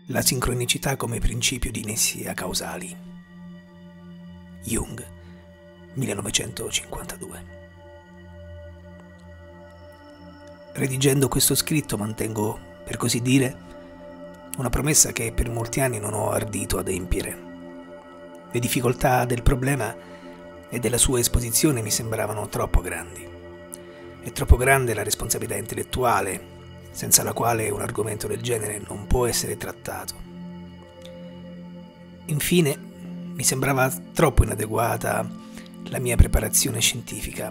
La sincronicità come principio di nessi causali. Jung, 1952. Redigendo questo scritto mantengo, per così dire, una promessa che per molti anni non ho ardito adempiere. Le difficoltà del problema e della sua esposizione mi sembravano troppo grandi. È troppo grande la responsabilità intellettuale, senza la quale un argomento del genere non può essere trattato. Infine, mi sembrava troppo inadeguata la mia preparazione scientifica.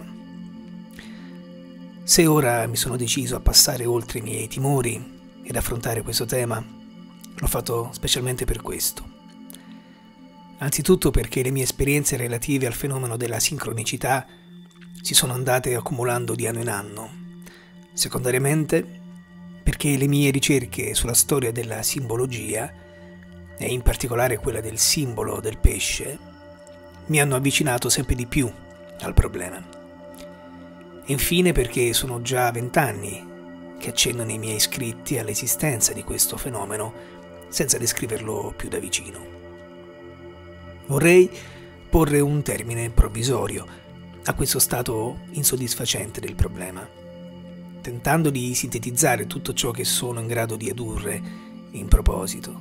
Se ora mi sono deciso a passare oltre i miei timori ed affrontare questo tema, l'ho fatto specialmente per questo. Anzitutto perché le mie esperienze relative al fenomeno della sincronicità si sono andate accumulando di anno in anno. Secondariamente, perché le mie ricerche sulla storia della simbologia, e in particolare quella del simbolo del pesce, mi hanno avvicinato sempre di più al problema. E infine perché sono già 20 anni che accenno nei miei scritti all'esistenza di questo fenomeno senza descriverlo più da vicino. Vorrei porre un termine provvisorio a questo stato insoddisfacente del problema, tentando di sintetizzare tutto ciò che sono in grado di adurre in proposito.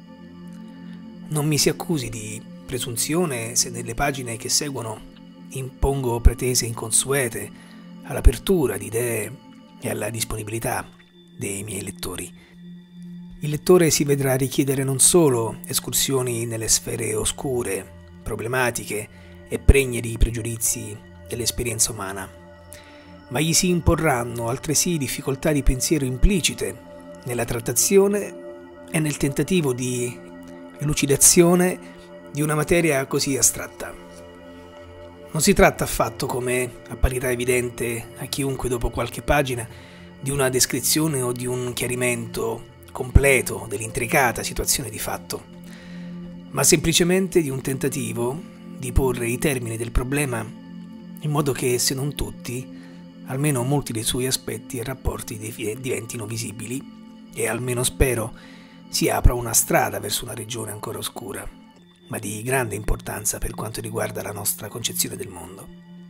Non mi si accusi di presunzione se nelle pagine che seguono impongo pretese inconsuete all'apertura di idee e alla disponibilità dei miei lettori. Il lettore si vedrà richiedere non solo escursioni nelle sfere oscure, problematiche e pregne di pregiudizi dell'esperienza umana, ma gli si imporranno altresì difficoltà di pensiero implicite nella trattazione e nel tentativo di elucidazione di una materia così astratta. Non si tratta affatto, come apparirà evidente a chiunque dopo qualche pagina, di una descrizione o di un chiarimento completo dell'intricata situazione di fatto, ma semplicemente di un tentativo di porre i termini del problema in modo che, se non tutti, almeno molti dei suoi aspetti e rapporti diventino visibili e, almeno spero, si apra una strada verso una regione ancora oscura, ma di grande importanza per quanto riguarda la nostra concezione del mondo.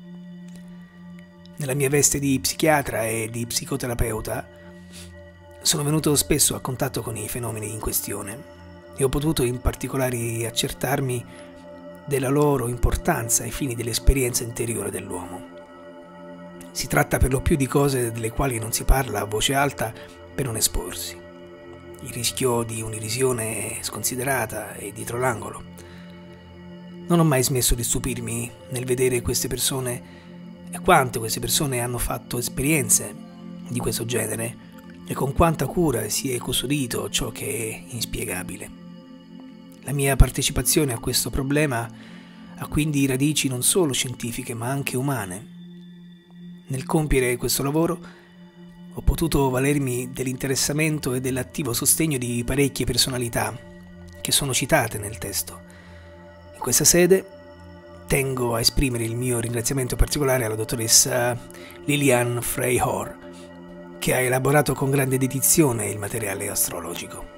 Nella mia veste di psichiatra e di psicoterapeuta sono venuto spesso a contatto con i fenomeni in questione e ho potuto in particolare accertarmi della loro importanza ai fini dell'esperienza interiore dell'uomo. Si tratta per lo più di cose delle quali non si parla a voce alta per non esporsi. Il rischio di un'irrisione sconsiderata e dietro l'angolo. Non ho mai smesso di stupirmi nel vedere queste persone e quante queste persone hanno fatto esperienze di questo genere e con quanta cura si è custodito ciò che è inspiegabile. La mia partecipazione a questo problema ha quindi radici non solo scientifiche ma anche umane. Nel compiere questo lavoro ho potuto valermi dell'interessamento e dell'attivo sostegno di parecchie personalità che sono citate nel testo. In questa sede tengo a esprimere il mio ringraziamento particolare alla dottoressa Lilian Freyhor, che ha elaborato con grande dedizione il materiale astrologico.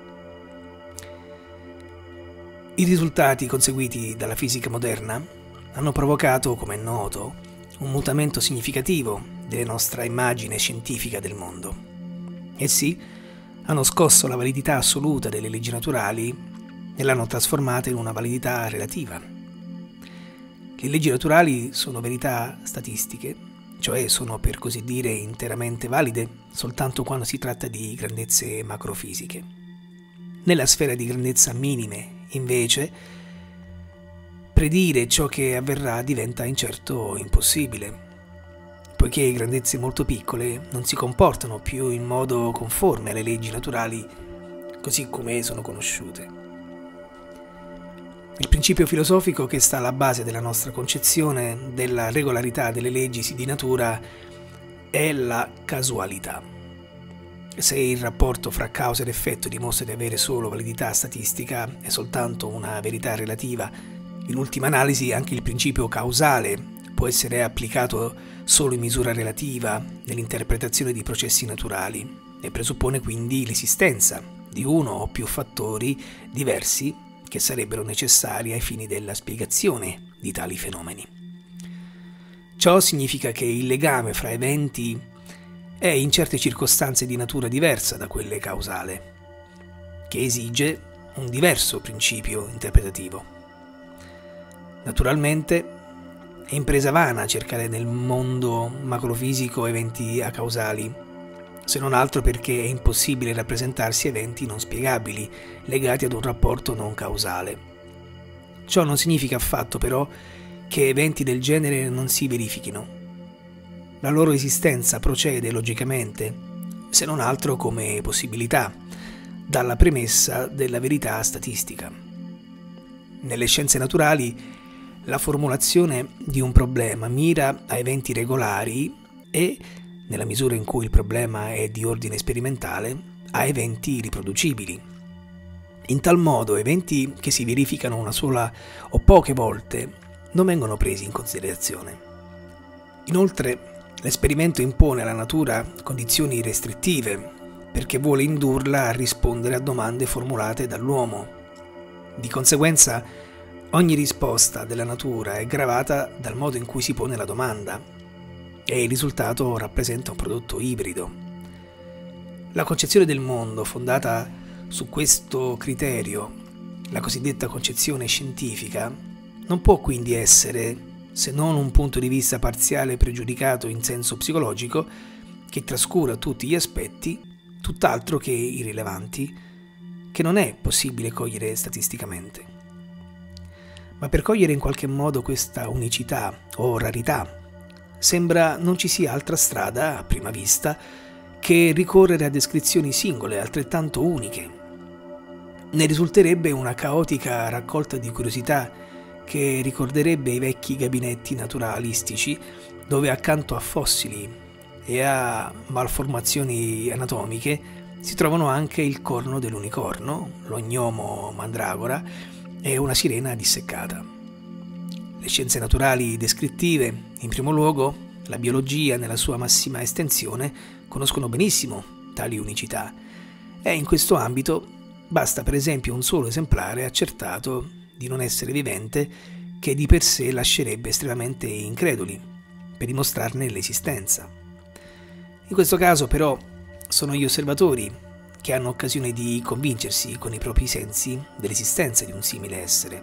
I risultati conseguiti dalla fisica moderna hanno provocato, come è noto, un mutamento significativo della nostra immagine scientifica del mondo. Essi hanno scosso la validità assoluta delle leggi naturali e l'hanno trasformata in una validità relativa. Le leggi naturali sono verità statistiche, cioè sono per così dire interamente valide soltanto quando si tratta di grandezze macrofisiche. Nella sfera di grandezza minime, invece, predire ciò che avverrà diventa incerto o impossibile, poiché grandezze molto piccole non si comportano più in modo conforme alle leggi naturali così come sono conosciute. Il principio filosofico che sta alla base della nostra concezione della regolarità delle leggi di natura è la casualità. Se il rapporto fra causa ed effetto dimostra di avere solo validità statistica e soltanto una verità relativa, in ultima analisi anche il principio causale può essere applicato solo in misura relativa nell'interpretazione di processi naturali e presuppone quindi l'esistenza di uno o più fattori diversi che sarebbero necessari ai fini della spiegazione di tali fenomeni. Ciò significa che il legame fra eventi è in certe circostanze di natura diversa da quelle causale, che esige un diverso principio interpretativo. Naturalmente è impresa vana cercare nel mondo macrofisico eventi acausali, se non altro perché è impossibile rappresentarsi eventi non spiegabili legati ad un rapporto non causale. Ciò non significa affatto però che eventi del genere non si verifichino. La loro esistenza procede logicamente, se non altro come possibilità, dalla premessa della verità statistica. Nelle scienze naturali, la formulazione di un problema mira a eventi regolari e, nella misura in cui il problema è di ordine sperimentale, a eventi riproducibili. In tal modo, eventi che si verificano una sola o poche volte non vengono presi in considerazione. Inoltre, l'esperimento impone alla natura condizioni restrittive perché vuole indurla a rispondere a domande formulate dall'uomo. Di conseguenza, ogni risposta della natura è gravata dal modo in cui si pone la domanda e il risultato rappresenta un prodotto ibrido. La concezione del mondo fondata su questo criterio, la cosiddetta concezione scientifica, non può quindi essere, se non un punto di vista parziale pregiudicato in senso psicologico, che trascura tutti gli aspetti, tutt'altro che irrilevanti, che non è possibile cogliere statisticamente. Ma per cogliere in qualche modo questa unicità o rarità, sembra non ci sia altra strada, a prima vista, che ricorrere a descrizioni singole altrettanto uniche. Ne risulterebbe una caotica raccolta di curiosità che ricorderebbe i vecchi gabinetti naturalistici dove accanto a fossili e a malformazioni anatomiche si trovano anche il corno dell'unicorno, lo gnomo mandragora e una sirena disseccata. Le scienze naturali descrittive, in primo luogo, la biologia nella sua massima estensione, conoscono benissimo tali unicità e in questo ambito basta per esempio un solo esemplare accertato di non essere vivente che di per sé lascerebbe estremamente increduli per dimostrarne l'esistenza. In questo caso però sono gli osservatori che hanno occasione di convincersi con i propri sensi dell'esistenza di un simile essere.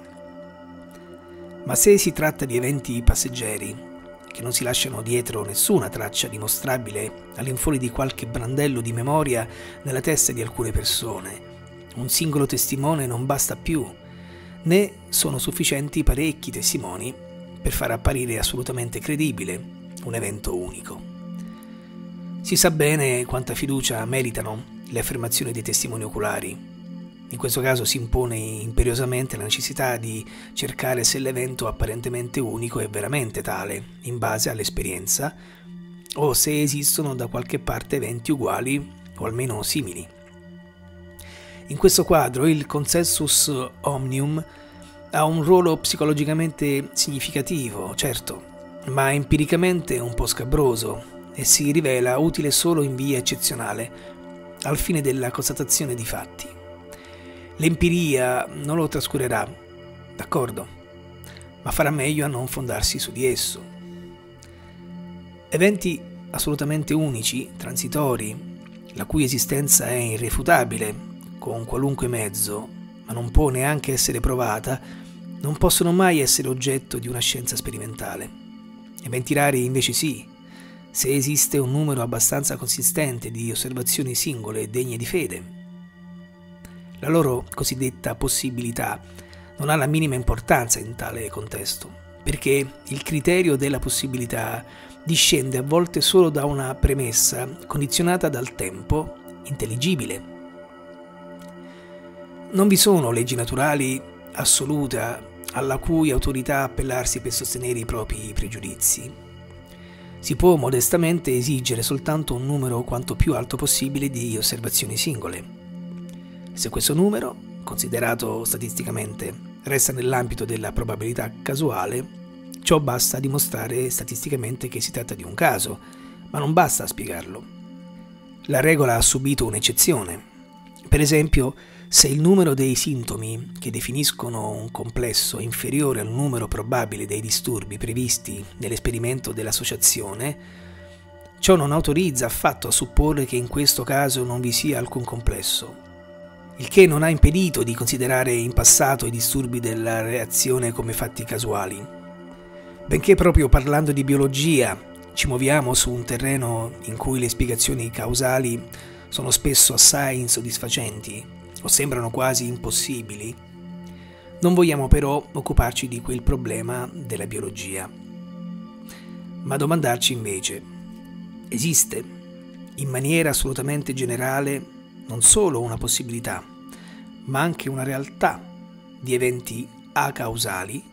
Ma se si tratta di eventi passeggeri che non si lasciano dietro nessuna traccia dimostrabile all'infuori di qualche brandello di memoria nella testa di alcune persone, un singolo testimone non basta più, né sono sufficienti parecchi testimoni per far apparire assolutamente credibile un evento unico. Si sa bene quanta fiducia meritano le affermazioni dei testimoni oculari. In questo caso si impone imperiosamente la necessità di cercare se l'evento apparentemente unico è veramente tale, in base all'esperienza, o se esistono da qualche parte eventi uguali o almeno simili. In questo quadro il consensus omnium ha un ruolo psicologicamente significativo, certo, ma empiricamente un po' scabroso e si rivela utile solo in via eccezionale, al fine della constatazione di fatti. L'empiria non lo trascurerà, d'accordo, ma farà meglio a non fondarsi su di esso. Eventi assolutamente unici, transitori, la cui esistenza è irrefutabile con qualunque mezzo, ma non può neanche essere provata, non possono mai essere oggetto di una scienza sperimentale. Eventi rari invece sì, se esiste un numero abbastanza consistente di osservazioni singole degne di fede. La loro cosiddetta possibilità non ha la minima importanza in tale contesto, perché il criterio della possibilità discende a volte solo da una premessa condizionata dal tempo intelligibile. Non vi sono leggi naturali assolute alla cui autorità appellarsi per sostenere i propri pregiudizi. Si può modestamente esigere soltanto un numero quanto più alto possibile di osservazioni singole. Se questo numero, considerato statisticamente, resta nell'ambito della probabilità casuale, ciò basta a dimostrare statisticamente che si tratta di un caso, ma non basta a spiegarlo. La regola ha subito un'eccezione. Per esempio, se il numero dei sintomi che definiscono un complesso è inferiore al numero probabile dei disturbi previsti nell'esperimento dell'associazione, ciò non autorizza affatto a supporre che in questo caso non vi sia alcun complesso, il che non ha impedito di considerare in passato i disturbi della reazione come fatti casuali. Benché proprio parlando di biologia ci muoviamo su un terreno in cui le spiegazioni causali sono spesso assai insoddisfacenti o sembrano quasi impossibili, non vogliamo però occuparci di quel problema della biologia, ma domandarci invece: esiste in maniera assolutamente generale non solo una possibilità, ma anche una realtà di eventi acausali?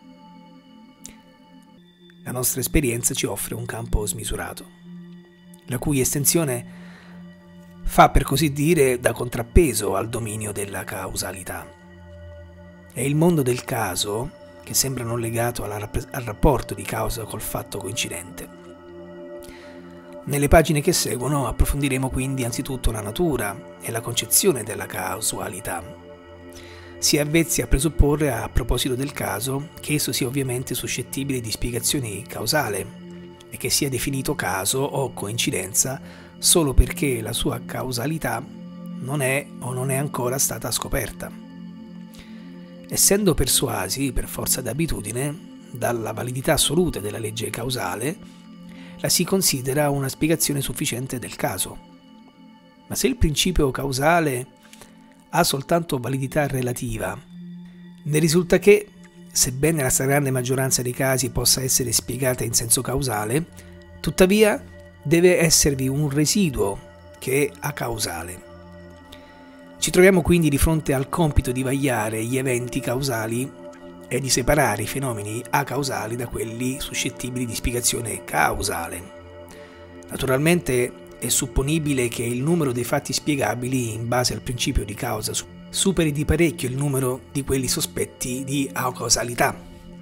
La nostra esperienza ci offre un campo smisurato, la cui estensione fa, per così dire, da contrappeso al dominio della causalità. È il mondo del caso che sembra non legato al rapporto di causa col fatto coincidente. Nelle pagine che seguono approfondiremo quindi anzitutto la natura e la concezione della causalità. Si è avvezzi a presupporre, a proposito del caso, che esso sia ovviamente suscettibile di spiegazione causale e che sia definito caso o coincidenza solo perché la sua causalità non è o non è ancora stata scoperta. Essendo persuasi, per forza d'abitudine, dalla validità assoluta della legge causale, la si considera una spiegazione sufficiente del caso. Ma se il principio causale ha soltanto validità relativa, ne risulta che, sebbene la stragrande maggioranza dei casi possa essere spiegata in senso causale, tuttavia deve esservi un residuo che è acausale. Ci troviamo quindi di fronte al compito di vagliare gli eventi causali e di separare i fenomeni acausali da quelli suscettibili di spiegazione causale. Naturalmente è supponibile che il numero dei fatti spiegabili in base al principio di causa superi di parecchio il numero di quelli sospetti di acausalità.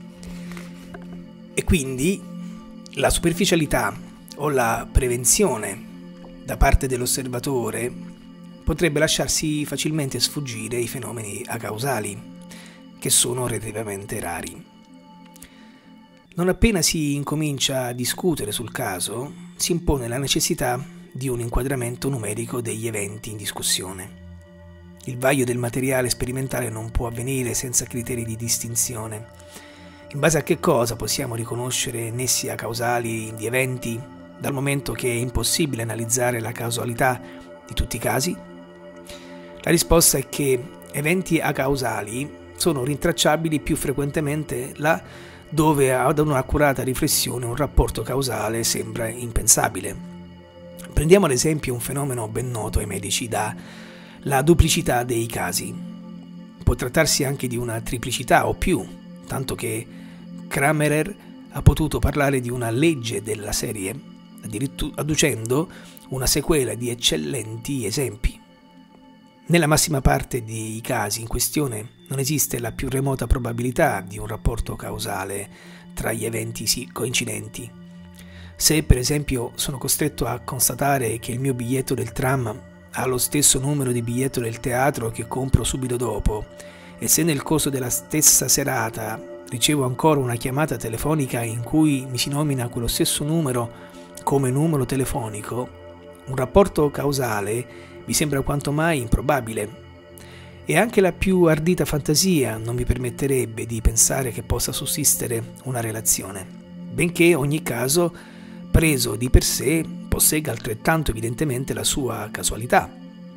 E quindi la superficialità o la prevenzione da parte dell'osservatore potrebbe lasciarsi facilmente sfuggire i fenomeni acausali, che sono relativamente rari. Non appena si incomincia a discutere sul caso, si impone la necessità di un inquadramento numerico degli eventi in discussione. Il vaglio del materiale sperimentale non può avvenire senza criteri di distinzione. In base a che cosa possiamo riconoscere nessi acausali di eventi, dal momento che è impossibile analizzare la causalità di tutti i casi? La risposta è che eventi acausali sono rintracciabili più frequentemente là dove ad un'accurata riflessione un rapporto causale sembra impensabile. Prendiamo ad esempio un fenomeno ben noto ai medici la duplicità dei casi. Può trattarsi anche di una triplicità o più, tanto che Kramerer ha potuto parlare di una legge della serie, addirittura adducendo una sequela di eccellenti esempi. Nella massima parte dei casi in questione non esiste la più remota probabilità di un rapporto causale tra gli eventi coincidenti. Se per esempio sono costretto a constatare che il mio biglietto del tram ha lo stesso numero di biglietto del teatro che compro subito dopo, e se nel corso della stessa serata ricevo ancora una chiamata telefonica in cui mi si nomina quello stesso numero come numero telefonico, un rapporto causale mi sembra quanto mai improbabile. E anche la più ardita fantasia non mi permetterebbe di pensare che possa sussistere una relazione, benché ogni caso preso di per sé possegga altrettanto evidentemente la sua casualità.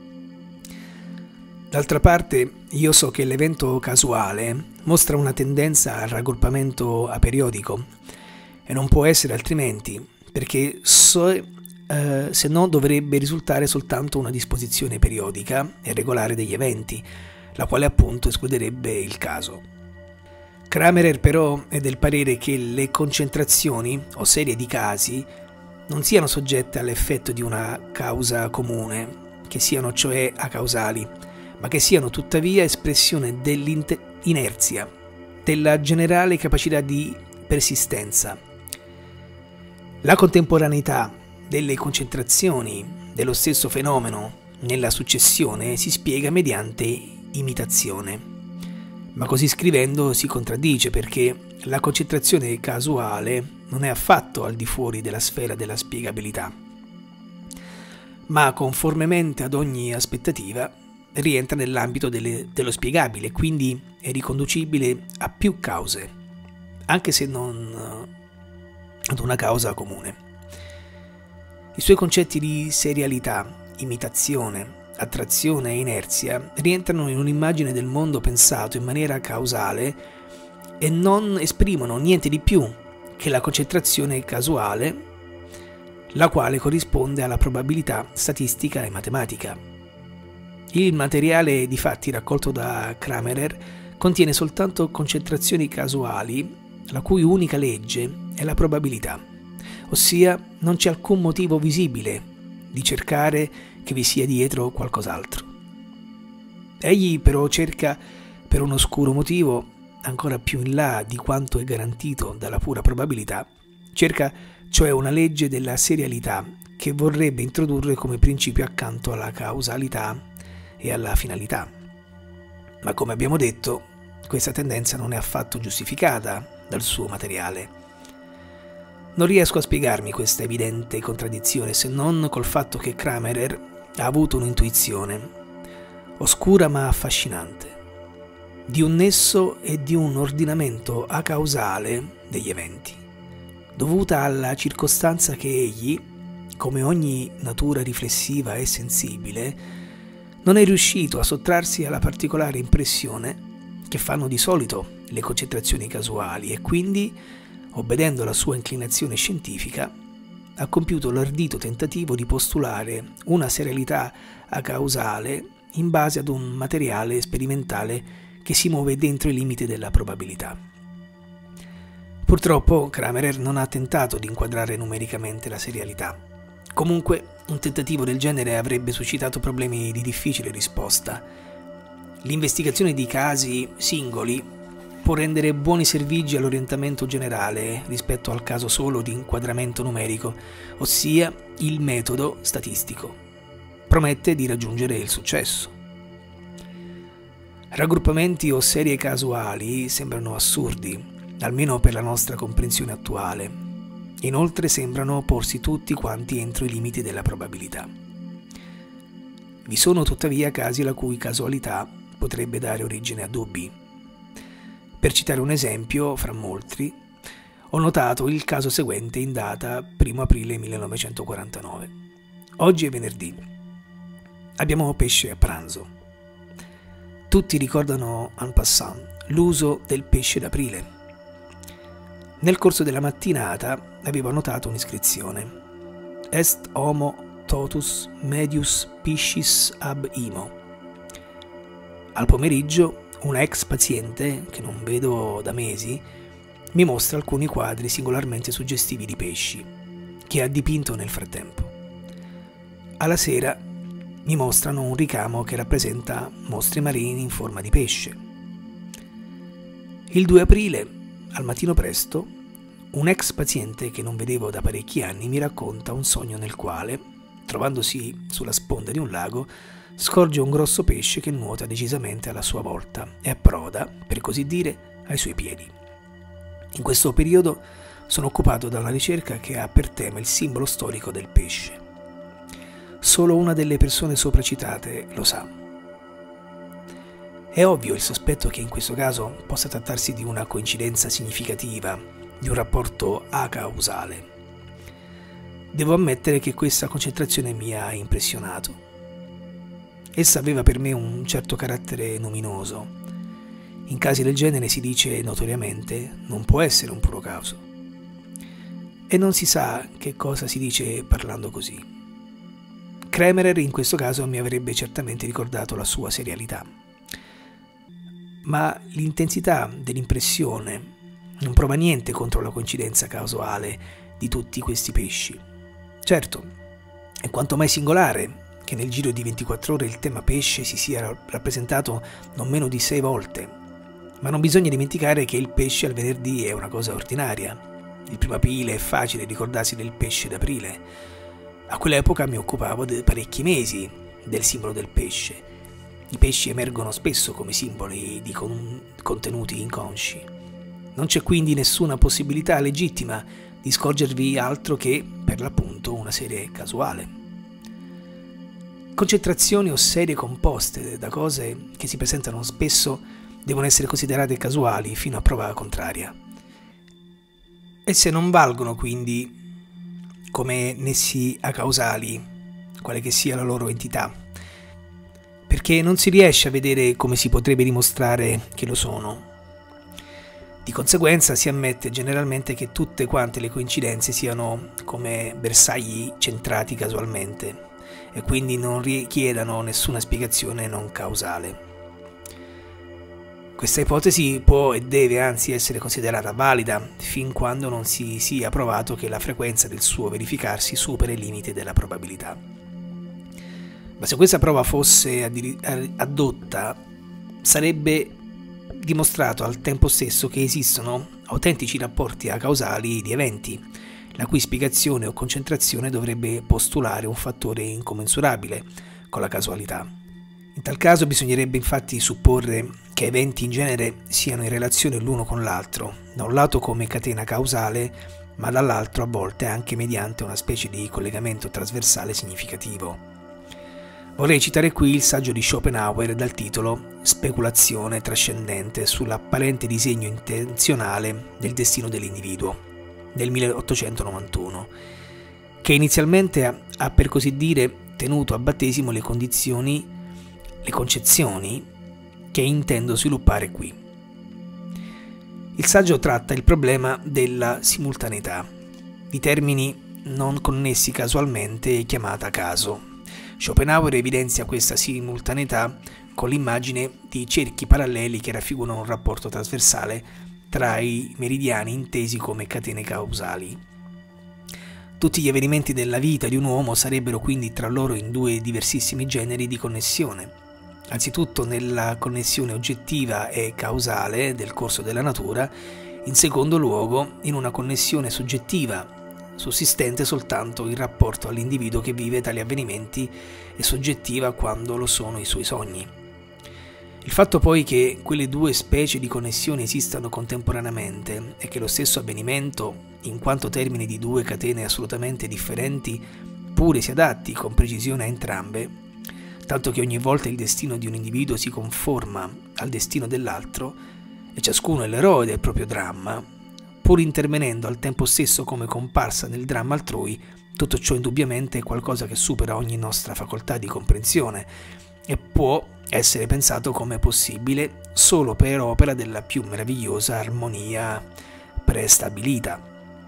D'altra parte, io so che l'evento casuale mostra una tendenza al raggruppamento aperiodico e non può essere altrimenti, perché se no dovrebbe risultare soltanto una disposizione periodica e regolare degli eventi, la quale appunto escluderebbe il caso. Kramerer però è del parere che le concentrazioni o serie di casi non siano soggette all'effetto di una causa comune, che siano cioè acausali, ma che siano tuttavia espressione dell'inerzia, della generale capacità di persistenza. La contemporaneità delle concentrazioni dello stesso fenomeno nella successione si spiega mediante imitazione, ma così scrivendo si contraddice, perché la concentrazione casuale non è affatto al di fuori della sfera della spiegabilità, ma conformemente ad ogni aspettativa rientra nell'ambito dello spiegabile, quindi è riconducibile a più cause, anche se non ad una causa comune. I suoi concetti di serialità, imitazione, attrazione e inerzia rientrano in un'immagine del mondo pensato in maniera causale e non esprimono niente di più che la concentrazione casuale, la quale corrisponde alla probabilità statistica e matematica. Il materiale di fatti raccolto da Kramerer contiene soltanto concentrazioni casuali, la cui unica legge è la probabilità, ossia non c'è alcun motivo visibile di cercare che vi sia dietro qualcos'altro. Egli però cerca, per un oscuro motivo ancora più in là di quanto è garantito dalla pura probabilità, cerca cioè una legge della serialità che vorrebbe introdurre come principio accanto alla causalità e alla finalità. Ma come abbiamo detto, questa tendenza non è affatto giustificata dal suo materiale. Non riesco a spiegarmi questa evidente contraddizione se non col fatto che Kramerer ha avuto un'intuizione, oscura ma affascinante, di un nesso e di un ordinamento acausale degli eventi, dovuta alla circostanza che egli, come ogni natura riflessiva e sensibile, non è riuscito a sottrarsi alla particolare impressione che fanno di solito le concentrazioni casuali e quindi, obbedendo alla sua inclinazione scientifica, ha compiuto l'ardito tentativo di postulare una serialità acausale in base ad un materiale sperimentale che si muove dentro i limiti della probabilità. Purtroppo Kramerer non ha tentato di inquadrare numericamente la serialità. Comunque, un tentativo del genere avrebbe suscitato problemi di difficile risposta. L'investigazione di casi singoli può rendere buoni servigi all'orientamento generale rispetto al caso solo di inquadramento numerico, ossia il metodo statistico. Promette di raggiungere il successo. Raggruppamenti o serie casuali sembrano assurdi, almeno per la nostra comprensione attuale. Inoltre sembrano porsi tutti quanti entro i limiti della probabilità. Vi sono tuttavia casi la cui casualità potrebbe dare origine a dubbi. Per citare un esempio, fra molti, ho notato il caso seguente in data 1 aprile 1949. Oggi è venerdì. Abbiamo pesce a pranzo. Tutti ricordano en passant l'uso del pesce d'aprile. Nel corso della mattinata avevo notato un'iscrizione. Est homo totus medius piscis ab imo. Al pomeriggio una ex paziente, che non vedo da mesi, mi mostra alcuni quadri singolarmente suggestivi di pesci, che ha dipinto nel frattempo. Alla sera mi mostrano un ricamo che rappresenta mostri marini in forma di pesce. Il 2 aprile, al mattino presto, un ex paziente che non vedevo da parecchi anni mi racconta un sogno nel quale, trovandosi sulla sponda di un lago, scorge un grosso pesce che nuota decisamente alla sua volta e approda, per così dire, ai suoi piedi. In questo periodo sono occupato da una ricerca che ha per tema il simbolo storico del pesce. Solo una delle persone sopracitate lo sa. È ovvio il sospetto che in questo caso possa trattarsi di una coincidenza significativa, di un rapporto acausale. Devo ammettere che questa concentrazione mi ha impressionato. Essa aveva per me un certo carattere luminoso. In casi del genere si dice notoriamente non può essere un puro caso. E non si sa che cosa si dice parlando così. Kramerer in questo caso mi avrebbe certamente ricordato la sua serialità. Ma l'intensità dell'impressione non prova niente contro la coincidenza causale di tutti questi pesci. Certo, è quanto mai singolare che nel giro di 24 ore il tema pesce si sia rappresentato non meno di 6 volte, ma non bisogna dimenticare che il pesce al venerdì è una cosa ordinaria. Il 1 aprile è facile ricordarsi del pesce d'aprile. A quell'epoca mi occupavo di parecchi mesi del simbolo del pesce. I pesci emergono spesso come simboli di contenuti inconsci. Non c'è quindi nessuna possibilità legittima di scorgervi altro che, per l'appunto, una serie casuale. Concentrazioni o serie composte da cose che si presentano spesso devono essere considerate casuali fino a prova contraria. Esse non valgono quindi come nessi acausali, quale che sia la loro entità, perché non si riesce a vedere come si potrebbe dimostrare che lo sono. Di conseguenza si ammette generalmente che tutte quante le coincidenze siano come bersagli centrati casualmente e quindi non richiedano nessuna spiegazione non causale. Questa ipotesi può e deve anzi essere considerata valida fin quando non si sia provato che la frequenza del suo verificarsi supera il limite della probabilità. Ma se questa prova fosse addotta, sarebbe dimostrato al tempo stesso che esistono autentici rapporti acausali di eventi, la cui spiegazione o concentrazione dovrebbe postulare un fattore incommensurabile con la casualità. In tal caso bisognerebbe infatti supporre che eventi in genere siano in relazione l'uno con l'altro, da un lato come catena causale, ma dall'altro a volte anche mediante una specie di collegamento trasversale significativo. Vorrei citare qui il saggio di Schopenhauer dal titolo Speculazione trascendente sull'apparente disegno intenzionale del destino dell'individuo, del 1891, che inizialmente ha per così dire tenuto a battesimo le concezioni che intendo sviluppare qui. Il saggio tratta il problema della simultaneità, di termini non connessi casualmente chiamata caso. Schopenhauer evidenzia questa simultaneità con l'immagine di cerchi paralleli che raffigurano un rapporto trasversale tra i meridiani intesi come catene causali. Tutti gli avvenimenti della vita di un uomo sarebbero quindi tra loro in due diversissimi generi di connessione. Anzitutto nella connessione oggettiva e causale del corso della natura, in secondo luogo in una connessione soggettiva, sussistente soltanto in rapporto all'individuo che vive tali avvenimenti e soggettiva quando lo sono i suoi sogni. Il fatto poi che quelle due specie di connessioni esistano contemporaneamente e che lo stesso avvenimento, in quanto termine di due catene assolutamente differenti, pure si adatti con precisione a entrambe, tanto che ogni volta il destino di un individuo si conforma al destino dell'altro e ciascuno è l'eroe del proprio dramma, pur intervenendo al tempo stesso come comparsa nel dramma altrui, tutto ciò indubbiamente è qualcosa che supera ogni nostra facoltà di comprensione e può essere pensato come possibile solo per opera della più meravigliosa armonia prestabilita.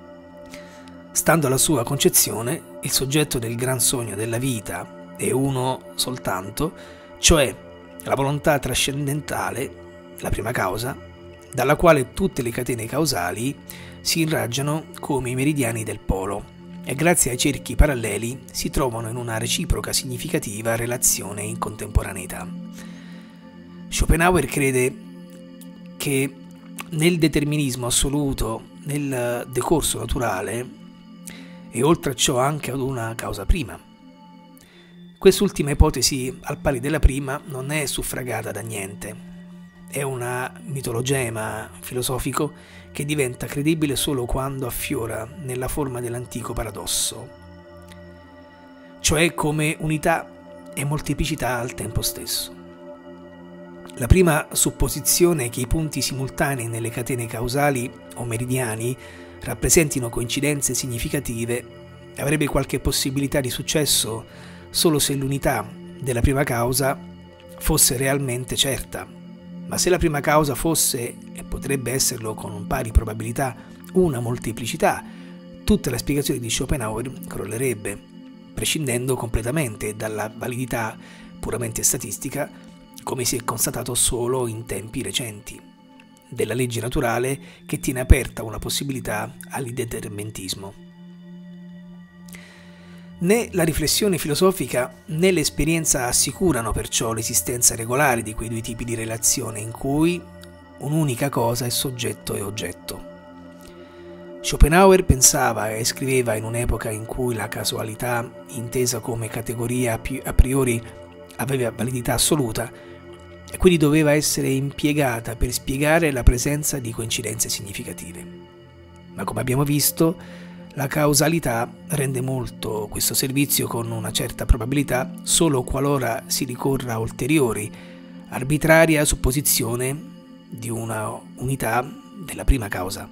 Stando alla sua concezione, il soggetto del gran sogno della vita è uno soltanto, cioè la volontà trascendentale, la prima causa, dalla quale tutte le catene causali si irraggiano come i meridiani del polo e grazie ai cerchi paralleli si trovano in una reciproca significativa relazione in contemporaneità. Schopenhauer crede che nel determinismo assoluto, nel decorso naturale e oltre a ciò anche ad una causa prima. Quest'ultima ipotesi, al pari della prima, non è suffragata da niente. È un mitologema filosofico che diventa credibile solo quando affiora nella forma dell'antico paradosso, cioè come unità e molteplicità al tempo stesso. La prima supposizione che i punti simultanei nelle catene causali o meridiani rappresentino coincidenze significative avrebbe qualche possibilità di successo solo se l'unità della prima causa fosse realmente certa. Ma se la prima causa fosse, e potrebbe esserlo con pari probabilità, una molteplicità, tutta la spiegazione di Schopenhauer crollerebbe, prescindendo completamente dalla validità puramente statistica, come si è constatato solo in tempi recenti, della legge naturale che tiene aperta una possibilità all'indeterminismo. Né la riflessione filosofica né l'esperienza assicurano perciò l'esistenza regolare di quei due tipi di relazione in cui un'unica cosa è soggetto e oggetto. Schopenhauer pensava e scriveva in un'epoca in cui la casualità, intesa come categoria a priori aveva validità assoluta e quindi doveva essere impiegata per spiegare la presenza di coincidenze significative. Ma come abbiamo visto, la causalità rende molto questo servizio con una certa probabilità solo qualora si ricorra a ulteriori, arbitraria supposizione di una unità della prima causa.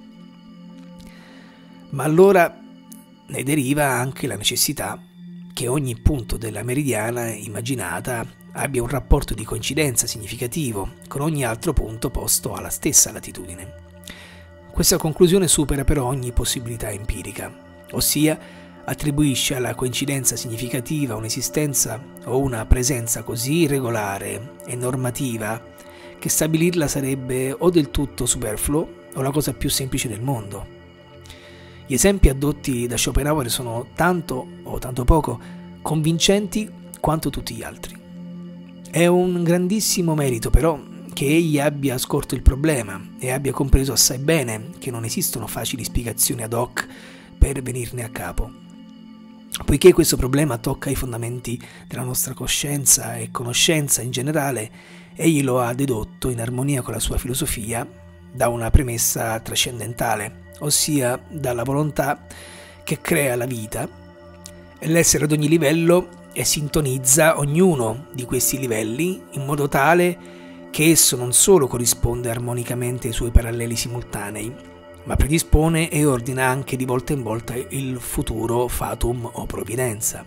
Ma allora ne deriva anche la necessità che ogni punto della meridiana immaginata abbia un rapporto di coincidenza significativo con ogni altro punto posto alla stessa latitudine. Questa conclusione supera però ogni possibilità empirica, ossia attribuisce alla coincidenza significativa un'esistenza o una presenza così irregolare e normativa che stabilirla sarebbe o del tutto superfluo o la cosa più semplice del mondo. Gli esempi addotti da Schopenhauer sono tanto o tanto poco convincenti quanto tutti gli altri. È un grandissimo merito però che egli abbia scorto il problema e abbia compreso assai bene che non esistono facili spiegazioni ad hoc per venirne a capo. Poiché questo problema tocca i fondamenti della nostra coscienza e conoscenza in generale, egli lo ha dedotto in armonia con la sua filosofia da una premessa trascendentale, ossia dalla volontà che crea la vita e l'essere ad ogni livello e sintonizza ognuno di questi livelli in modo tale che esso non solo corrisponde armonicamente ai suoi paralleli simultanei, ma predispone e ordina anche di volta in volta il futuro fatum o provvidenza.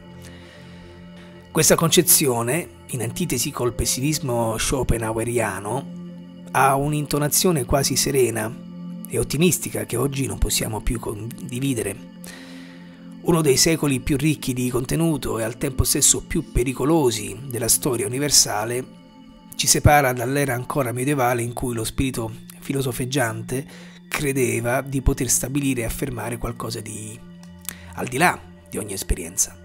Questa concezione, in antitesi col pessimismo schopenhaueriano, ha un'intonazione quasi serena e ottimistica che oggi non possiamo più condividere. Uno dei secoli più ricchi di contenuto e al tempo stesso più pericolosi della storia universale ci separa dall'era ancora medievale in cui lo spirito filosofeggiante credeva di poter stabilire e affermare qualcosa di al di là di ogni esperienza.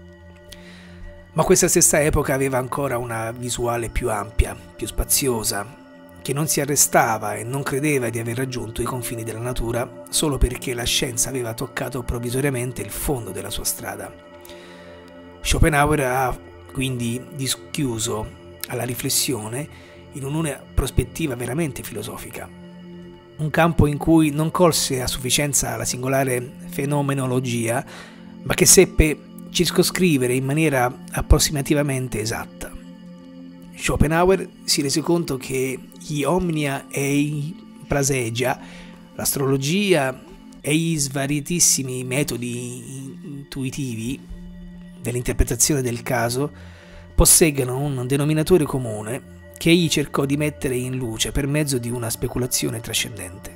Ma questa stessa epoca aveva ancora una visuale più ampia, più spaziosa, che non si arrestava e non credeva di aver raggiunto i confini della natura solo perché la scienza aveva toccato provvisoriamente il fondo della sua strada. Schopenhauer ha quindi dischiuso alla riflessione in una prospettiva veramente filosofica, un campo in cui non colse a sufficienza la singolare fenomenologia, ma che seppe circoscrivere in maniera approssimativamente esatta. Schopenhauer si rese conto che gli omnia e i prasegia, l'astrologia e gli svariatissimi metodi intuitivi dell'interpretazione del caso posseggono un denominatore comune che egli cercò di mettere in luce per mezzo di una speculazione trascendente.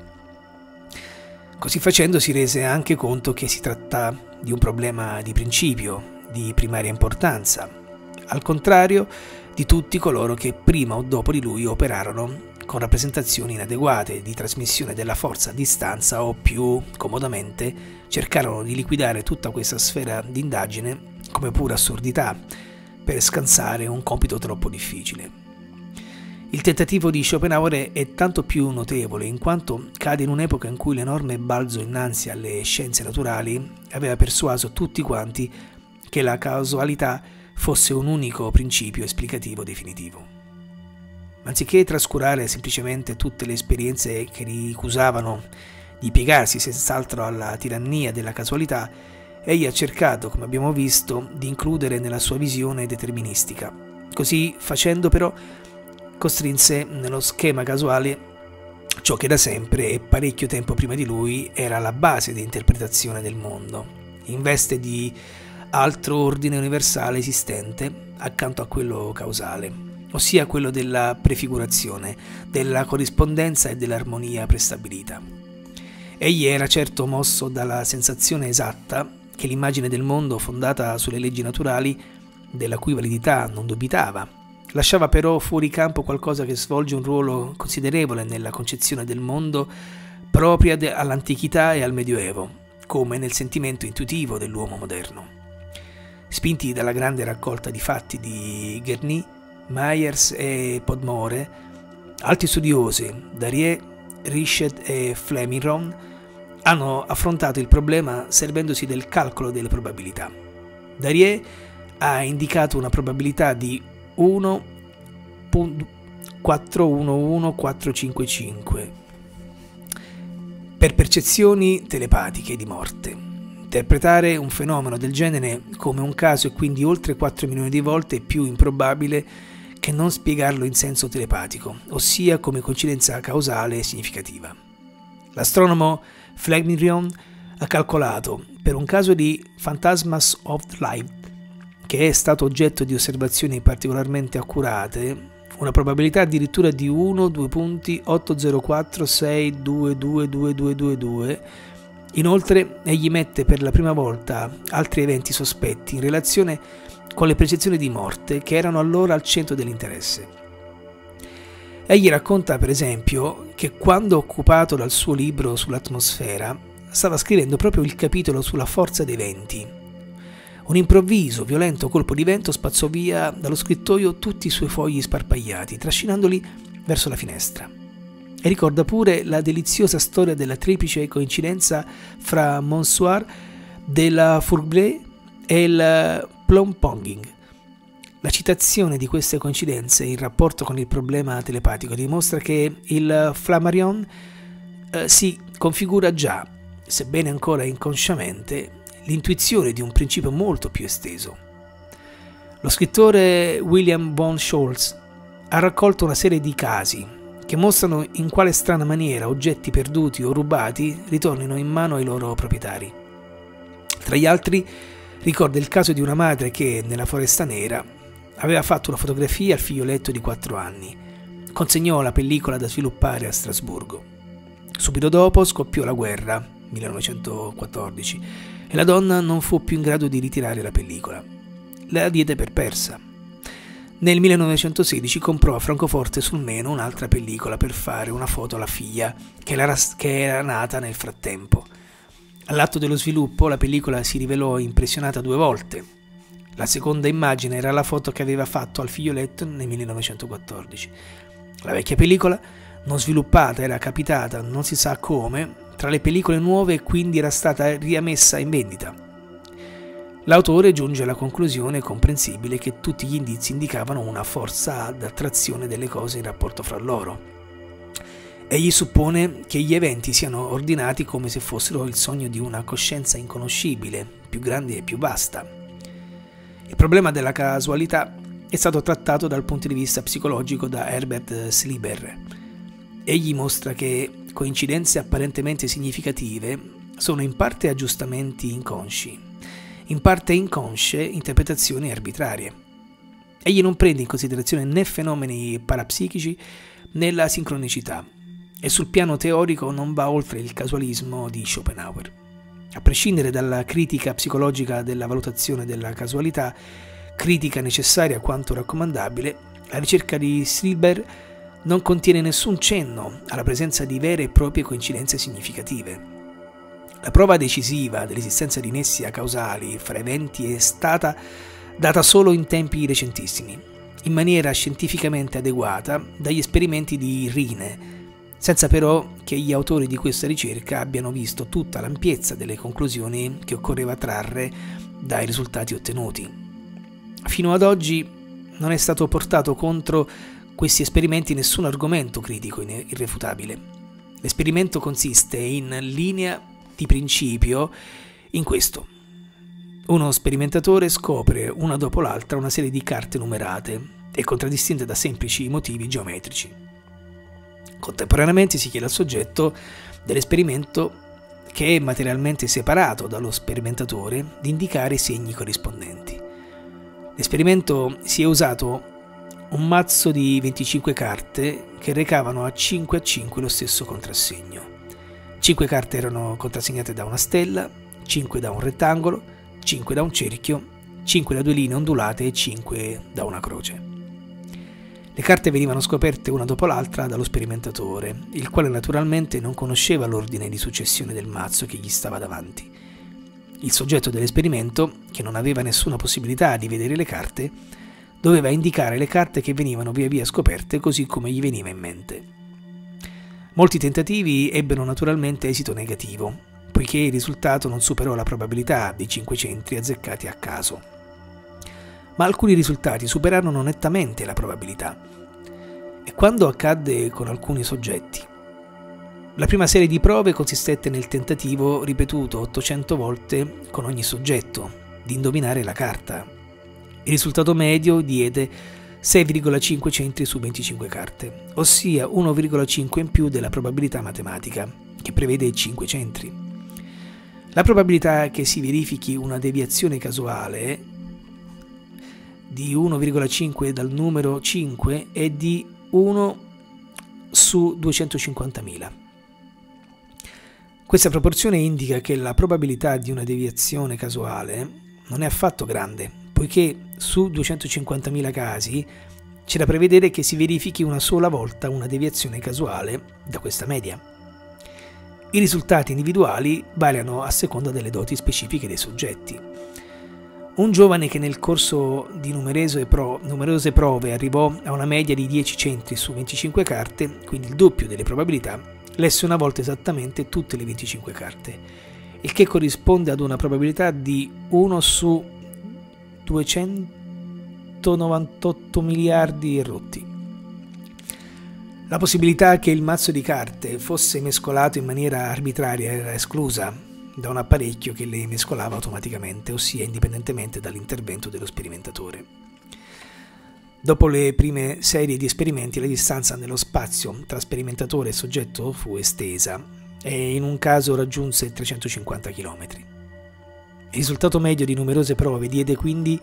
Così facendo si rese anche conto che si tratta di un problema di principio, di primaria importanza, al contrario di tutti coloro che prima o dopo di lui operarono con rappresentazioni inadeguate di trasmissione della forza a distanza o più comodamente cercarono di liquidare tutta questa sfera di indagine come pura assurdità per scansare un compito troppo difficile. Il tentativo di Schopenhauer è tanto più notevole in quanto cade in un'epoca in cui l'enorme balzo innanzi alle scienze naturali aveva persuaso tutti quanti che la causalità fosse un unico principio esplicativo definitivo. Anziché trascurare semplicemente tutte le esperienze che ricusavano di piegarsi senz'altro alla tirannia della casualità, egli ha cercato, come abbiamo visto, di includere nella sua visione deterministica. Così facendo però costrinse nello schema casuale ciò che da sempre e parecchio tempo prima di lui era la base di interpretazione del mondo, in veste di altro ordine universale esistente accanto a quello causale, ossia quello della prefigurazione, della corrispondenza e dell'armonia prestabilita. Egli era certo mosso dalla sensazione esatta che l'immagine del mondo fondata sulle leggi naturali, della cui validità non dubitava, lasciava però fuori campo qualcosa che svolge un ruolo considerevole nella concezione del mondo propria all'antichità e al Medioevo, come nel sentimento intuitivo dell'uomo moderno. Spinti dalla grande raccolta di fatti di Guerny, Myers e Podmore, altri studiosi, Darier, Richet e Flemington, hanno affrontato il problema servendosi del calcolo delle probabilità. Darier ha indicato una probabilità di 1.411455 per percezioni telepatiche di morte. Interpretare un fenomeno del genere come un caso e quindi oltre 4 milioni di volte è più improbabile che non spiegarlo in senso telepatico, ossia come coincidenza causale significativa. L'astronomo Flammarion ha calcolato, per un caso di Phantasms of Light, che è stato oggetto di osservazioni particolarmente accurate, una probabilità addirittura di 1,2.8046222222. Inoltre, egli mette per la prima volta altri eventi sospetti in relazione con le percezioni di morte che erano allora al centro dell'interesse. Egli racconta, per esempio, che quando occupato dal suo libro sull'atmosfera, stava scrivendo proprio il capitolo sulla forza dei venti. Un improvviso, violento colpo di vento spazzò via dallo scrittoio tutti i suoi fogli sparpagliati, trascinandoli verso la finestra. E ricorda pure la deliziosa storia della triplice coincidenza fra Monsoir, della Fourblé e il Plomponging. La citazione di queste coincidenze in rapporto con il problema telepatico dimostra che il Flammarion si configura già, sebbene ancora inconsciamente, l'intuizione di un principio molto più esteso. Lo scrittore William von Scholz ha raccolto una serie di casi che mostrano in quale strana maniera oggetti perduti o rubati ritornino in mano ai loro proprietari. Tra gli altri ricorda il caso di una madre che, nella Foresta Nera, aveva fatto una fotografia al figlioletto di 4 anni. Consegnò la pellicola da sviluppare a Strasburgo. Subito dopo scoppiò la guerra, 1914, e la donna non fu più in grado di ritirare la pellicola. La diede per persa. Nel 1916 comprò a Francoforte sul Meno un'altra pellicola per fare una foto alla figlia, che era nata nel frattempo. All'atto dello sviluppo la pellicola si rivelò impressionata 2 volte. La seconda immagine era la foto che aveva fatto al figlioletto nel 1914. La vecchia pellicola, non sviluppata, era capitata, non si sa come, tra le pellicole nuove e quindi era stata riammessa in vendita. L'autore giunge alla conclusione comprensibile che tutti gli indizi indicavano una forza d'attrazione delle cose in rapporto fra loro. Egli suppone che gli eventi siano ordinati come se fossero il sogno di una coscienza inconoscibile, più grande e più vasta. Il problema della casualità è stato trattato dal punto di vista psicologico da Herbert Slieber. Egli mostra che coincidenze apparentemente significative sono in parte aggiustamenti inconsci, in parte inconsce interpretazioni arbitrarie. Egli non prende in considerazione né fenomeni parapsichici né la sincronicità e sul piano teorico non va oltre il casualismo di Schopenhauer. A prescindere dalla critica psicologica della valutazione della casualità, critica necessaria quanto raccomandabile, la ricerca di Slieber non contiene nessun cenno alla presenza di vere e proprie coincidenze significative. La prova decisiva dell'esistenza di nessi causali fra eventi è stata data solo in tempi recentissimi, in maniera scientificamente adeguata dagli esperimenti di Rhine, senza però che gli autori di questa ricerca abbiano visto tutta l'ampiezza delle conclusioni che occorreva trarre dai risultati ottenuti. Fino ad oggi non è stato portato contro questi esperimenti nessun argomento critico irrefutabile. L'esperimento consiste in linea di principio in questo. Uno sperimentatore scopre una dopo l'altra una serie di carte numerate e contraddistinte da semplici motivi geometrici. Contemporaneamente si chiede al soggetto dell'esperimento, che è materialmente separato dallo sperimentatore, di indicare i segni corrispondenti. L'esperimento si è usato un mazzo di 25 carte che recavano a 5 lo stesso contrassegno. 5 carte erano contrassegnate da una stella, 5 da un rettangolo, 5 da un cerchio, 5 da 2 linee ondulate e 5 da una croce. Le carte venivano scoperte una dopo l'altra dallo sperimentatore, il quale naturalmente non conosceva l'ordine di successione del mazzo che gli stava davanti. Il soggetto dell'esperimento, che non aveva nessuna possibilità di vedere le carte, doveva indicare le carte che venivano via via scoperte così come gli veniva in mente. Molti tentativi ebbero naturalmente esito negativo, poiché il risultato non superò la probabilità di 5 centri azzeccati a caso. ma alcuni risultati superarono nettamente la probabilità. E quando accadde con alcuni soggetti? La prima serie di prove consistette nel tentativo, ripetuto 800 volte con ogni soggetto, di indovinare la carta. Il risultato medio diede 6,5 centri su 25 carte, ossia 1,5 in più della probabilità matematica, che prevede 5 centri. La probabilità che si verifichi una deviazione casuale di 1,5 dal numero 5 è di 1 su 250.000. Questa proporzione indica che la probabilità di una deviazione casuale non è affatto grande, poiché su 250.000 casi c'è da prevedere che si verifichi una sola volta una deviazione casuale da questa media. I risultati individuali variano a seconda delle doti specifiche dei soggetti. Un giovane che nel corso di numerose prove arrivò a una media di 10 centri su 25 carte, quindi il doppio delle probabilità, lesse una volta esattamente tutte le 25 carte, il che corrisponde ad una probabilità di 1 su 298 miliardi e rotti. La possibilità che il mazzo di carte fosse mescolato in maniera arbitraria era esclusa da un apparecchio che le mescolava automaticamente, ossia indipendentemente dall'intervento dello sperimentatore. Dopo le prime serie di esperimenti, la distanza nello spazio tra sperimentatore e soggetto fu estesa e in un caso raggiunse 350 km. Il risultato medio di numerose prove diede quindi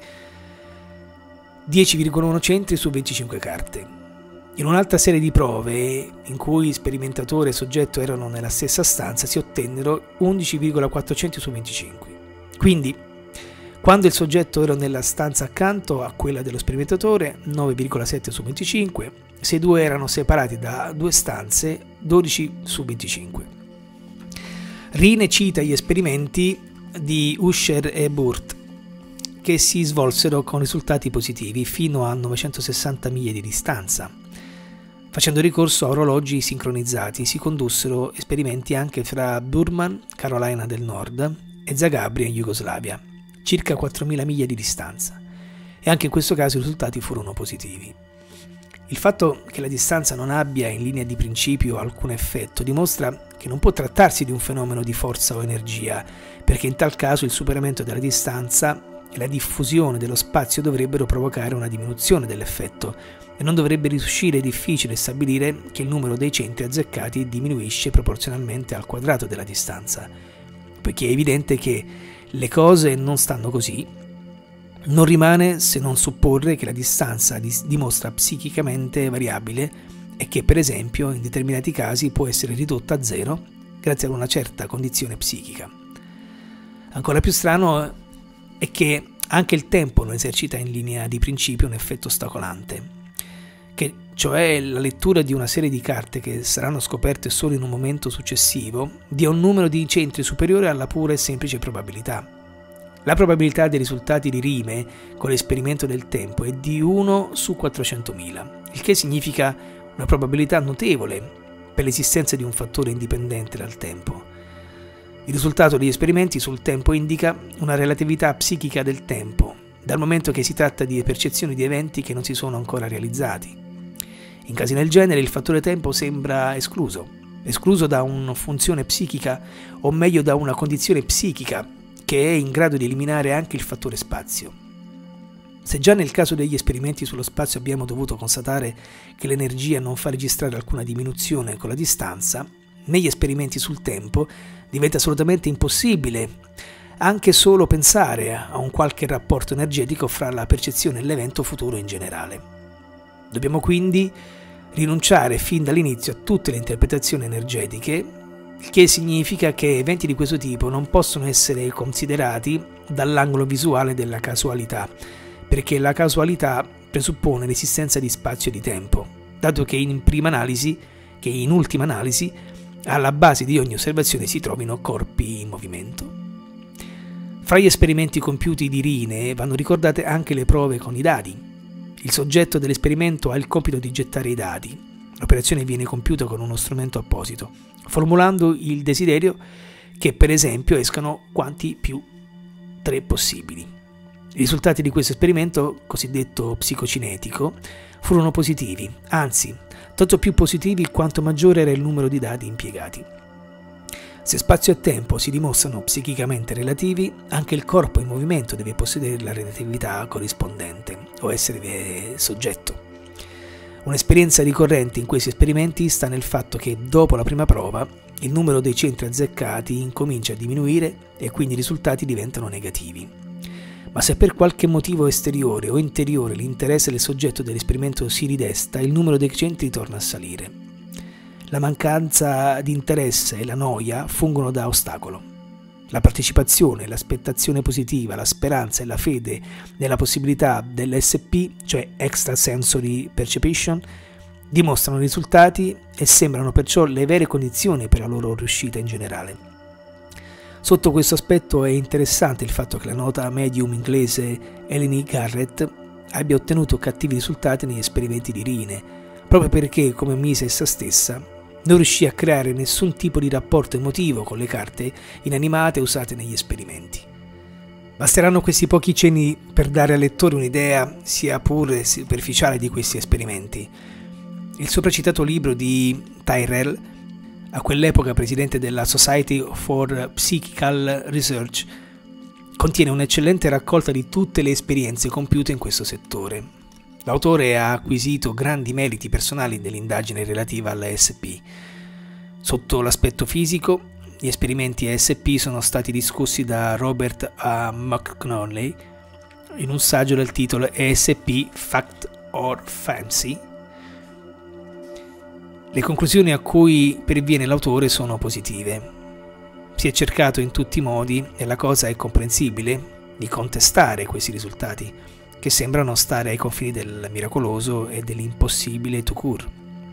10,1 centri su 25 carte. In un'altra serie di prove, in cui sperimentatore e soggetto erano nella stessa stanza, si ottennero 11,4 centri su 25. Quindi, quando il soggetto era nella stanza accanto a quella dello sperimentatore, 9,7 su 25, se i due erano separati da due stanze, 12 su 25. Rine cita gli esperimenti di Usher e Burt, che si svolsero con risultati positivi fino a 960 miglia di distanza. Facendo ricorso a orologi sincronizzati, si condussero esperimenti anche fra Burman, Carolina del Nord, e Zagabria in Jugoslavia, circa 4.000 miglia di distanza, e anche in questo caso i risultati furono positivi. Il fatto che la distanza non abbia in linea di principio alcun effetto dimostra che non può trattarsi di un fenomeno di forza o energia, perché in tal caso il superamento della distanza e la diffusione dello spazio dovrebbero provocare una diminuzione dell'effetto e non dovrebbe riuscire difficile stabilire che il numero dei centri azzeccati diminuisce proporzionalmente al quadrato della distanza, poiché è evidente che le cose non stanno così. Non rimane se non supporre che la distanza dimostra psichicamente variabile e che, per esempio, in determinati casi può essere ridotta a zero grazie ad una certa condizione psichica. Ancora più strano è che anche il tempo non esercita in linea di principio un effetto ostacolante, che cioè la lettura di una serie di carte che saranno scoperte solo in un momento successivo dia un numero di centri superiore alla pura e semplice probabilità. La probabilità dei risultati di Rime con l'esperimento del tempo è di 1 su 400.000, il che significa una probabilità notevole per l'esistenza di un fattore indipendente dal tempo. Il risultato degli esperimenti sul tempo indica una relatività psichica del tempo, dal momento che si tratta di percezioni di eventi che non si sono ancora realizzati. In casi del genere il fattore tempo sembra escluso da una funzione psichica, o meglio da una condizione psichica che è in grado di eliminare anche il fattore spazio. Se già nel caso degli esperimenti sullo spazio abbiamo dovuto constatare che l'energia non fa registrare alcuna diminuzione con la distanza, negli esperimenti sul tempo diventa assolutamente impossibile anche solo pensare a un qualche rapporto energetico fra la percezione e l'evento futuro in generale. Dobbiamo quindi rinunciare fin dall'inizio a tutte le interpretazioni energetiche, il che significa che eventi di questo tipo non possono essere considerati dall'angolo visuale della casualità, perché la casualità presuppone l'esistenza di spazio e di tempo, dato che in ultima analisi alla base di ogni osservazione si trovino corpi in movimento. Fra gli esperimenti compiuti di Rine vanno ricordate anche le prove con i dadi. Il soggetto dell'esperimento ha il compito di gettare i dadi. L'operazione viene compiuta con uno strumento apposito, formulando il desiderio che per esempio escano quanti più 3 possibili. I risultati di questo esperimento, cosiddetto psicocinetico, furono positivi, anzi, tanto più positivi quanto maggiore era il numero di dati impiegati. Se spazio e tempo si dimostrano psichicamente relativi, anche il corpo in movimento deve possedere la relatività corrispondente o essere soggetto. Un'esperienza ricorrente in questi esperimenti sta nel fatto che dopo la prima prova il numero dei centri azzeccati incomincia a diminuire e quindi i risultati diventano negativi. Ma se per qualche motivo esteriore o interiore l'interesse del soggetto dell'esperimento si ridesta, il numero dei centri torna a salire. La mancanza di interesse e la noia fungono da ostacolo. La partecipazione, l'aspettazione positiva, la speranza e la fede nella possibilità dell'ESP, cioè Extrasensory Perception, dimostrano risultati e sembrano perciò le vere condizioni per la loro riuscita in generale. Sotto questo aspetto è interessante il fatto che la nota medium inglese Eleni Garrett abbia ottenuto cattivi risultati negli esperimenti di Rine, proprio perché, come ammise essa stessa, non riuscì a creare nessun tipo di rapporto emotivo con le carte inanimate usate negli esperimenti. Basteranno questi pochi cenni per dare al lettore un'idea, sia pure superficiale, di questi esperimenti. Il sopracitato libro di Tyrrell, a quell'epoca presidente della Society for Psychical Research, contiene un'eccellente raccolta di tutte le esperienze compiute in questo settore. L'autore ha acquisito grandi meriti personali nell'indagine relativa all'ESP. Sotto l'aspetto fisico, gli esperimenti ESP sono stati discussi da Robert A. McConnelly in un saggio dal titolo ESP Fact or Fancy. Le conclusioni a cui perviene l'autore sono positive. Si è cercato in tutti i modi, e la cosa è comprensibile, di contestare questi risultati, che sembrano stare ai confini del miracoloso e dell'impossibile tout court.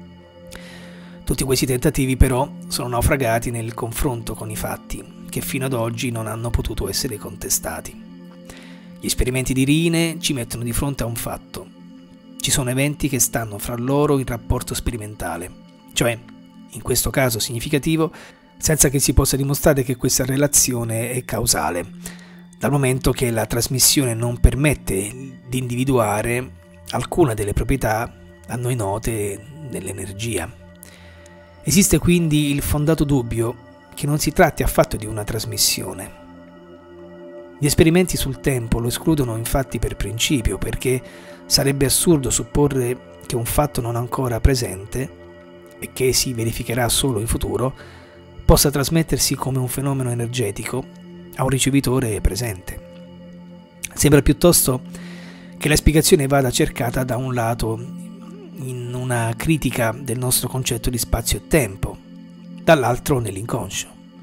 Tutti questi tentativi però sono naufragati nel confronto con i fatti, che fino ad oggi non hanno potuto essere contestati. Gli esperimenti di Rine ci mettono di fronte a un fatto. Ci sono eventi che stanno fra loro in rapporto sperimentale, cioè, in questo caso significativo, senza che si possa dimostrare che questa relazione è causale, dal momento che la trasmissione non permette di individuare alcuna delle proprietà a noi note dell'energia. Esiste quindi il fondato dubbio che non si tratti affatto di una trasmissione. Gli esperimenti sul tempo lo escludono infatti per principio, perché sarebbe assurdo supporre che un fatto non ancora presente e che si verificherà solo in futuro possa trasmettersi come un fenomeno energetico a un ricevitore presente. Sembra piuttosto che la spiegazione vada cercata da un lato in una critica del nostro concetto di spazio e tempo, dall'altro nell'inconscio.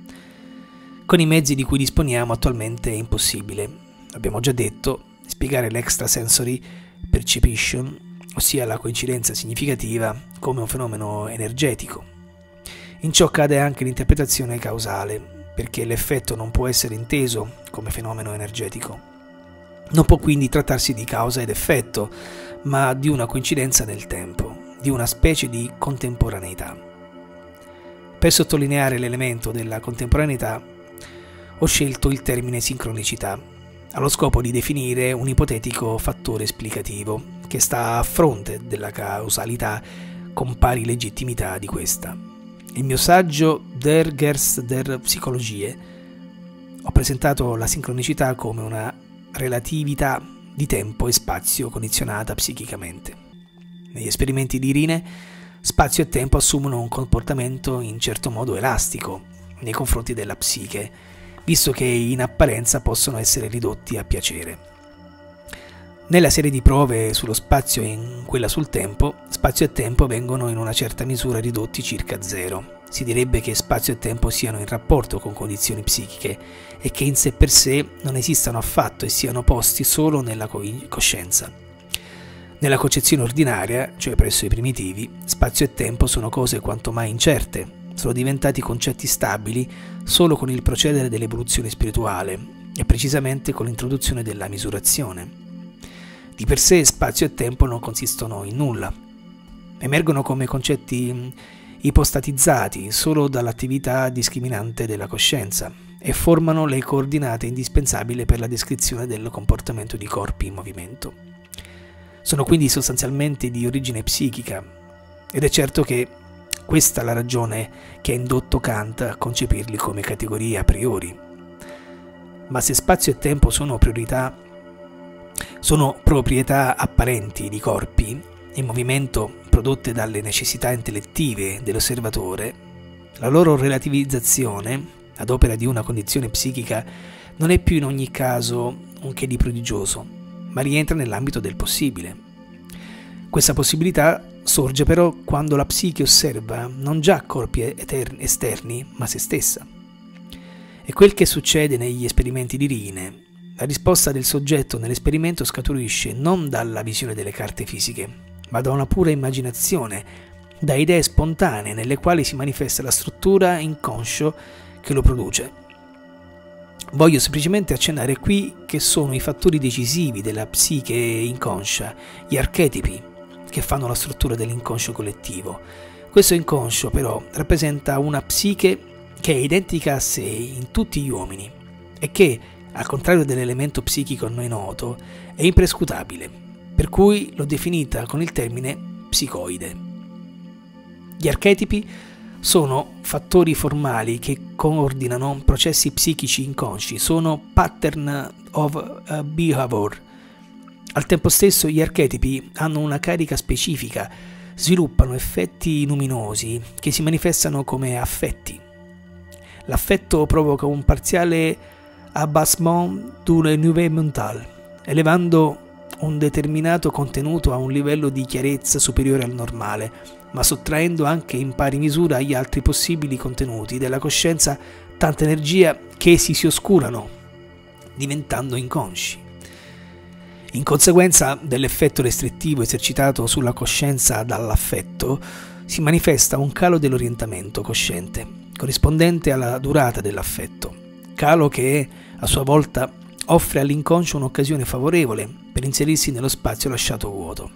Con i mezzi di cui disponiamo attualmente è impossibile, abbiamo già detto, spiegare l'extrasensory perception, ossia la coincidenza significativa, come un fenomeno energetico. In ciò cade anche l'interpretazione causale, perché l'effetto non può essere inteso come fenomeno energetico. Non può quindi trattarsi di causa ed effetto, ma di una coincidenza nel tempo, di una specie di contemporaneità. Per sottolineare l'elemento della contemporaneità ho scelto il termine sincronicità, allo scopo di definire un ipotetico fattore esplicativo che sta a fronte della causalità con pari legittimità di questa. Nel mio saggio Der Geist der Psychologie ho presentato la sincronicità come una relatività di tempo e spazio condizionata psichicamente. Negli esperimenti di Rine, spazio e tempo assumono un comportamento in certo modo elastico nei confronti della psiche, visto che in apparenza possono essere ridotti a piacere. Nella serie di prove sullo spazio e in quella sul tempo, spazio e tempo vengono in una certa misura ridotti circa a zero. Si direbbe che spazio e tempo siano in rapporto con condizioni psichiche e che in sé per sé non esistano affatto e siano posti solo nella coscienza. Nella concezione ordinaria, cioè presso i primitivi, spazio e tempo sono cose quanto mai incerte, sono diventati concetti stabili solo con il procedere dell'evoluzione spirituale e precisamente con l'introduzione della misurazione. Di per sé spazio e tempo non consistono in nulla. Emergono come concetti ipostatizzati solo dall'attività discriminante della coscienza. e formano le coordinate indispensabili per la descrizione del comportamento di corpi in movimento. Sono quindi sostanzialmente di origine psichica, ed è certo che questa è la ragione che ha indotto Kant a concepirli come categorie a priori. Ma se spazio e tempo sono proprietà apparenti di corpi in movimento prodotte dalle necessità intellettive dell'osservatore, la loro relativizzazione, ad opera di una condizione psichica, non è più in ogni caso un che di prodigioso, ma rientra nell'ambito del possibile. Questa possibilità sorge però quando la psiche osserva non già corpi esterni, ma se stessa. E quel che succede negli esperimenti di Rhine, la risposta del soggetto nell'esperimento scaturisce non dalla visione delle carte fisiche, ma da una pura immaginazione, da idee spontanee nelle quali si manifesta la struttura inconscio che lo produce. Voglio semplicemente accennare qui che sono i fattori decisivi della psiche inconscia, gli archetipi che fanno la struttura dell'inconscio collettivo. Questo inconscio però rappresenta una psiche che è identica a sé in tutti gli uomini e che, al contrario dell'elemento psichico a noi noto, è imprescrutabile, per cui l'ho definita con il termine psicoide. Gli archetipi sono fattori formali che coordinano processi psichici inconsci, sono pattern of behavior. Al tempo stesso gli archetipi hanno una carica specifica, sviluppano effetti luminosi che si manifestano come affetti. L'affetto provoca un parziale abaissement du niveau mental, elevando un determinato contenuto a un livello di chiarezza superiore al normale, ma sottraendo anche in pari misura agli altri possibili contenuti della coscienza tanta energia che essi si oscurano, diventando inconsci. In conseguenza dell'effetto restrittivo esercitato sulla coscienza dall'affetto, si manifesta un calo dell'orientamento cosciente, corrispondente alla durata dell'affetto, calo che a sua volta offre all'inconscio un'occasione favorevole per inserirsi nello spazio lasciato vuoto.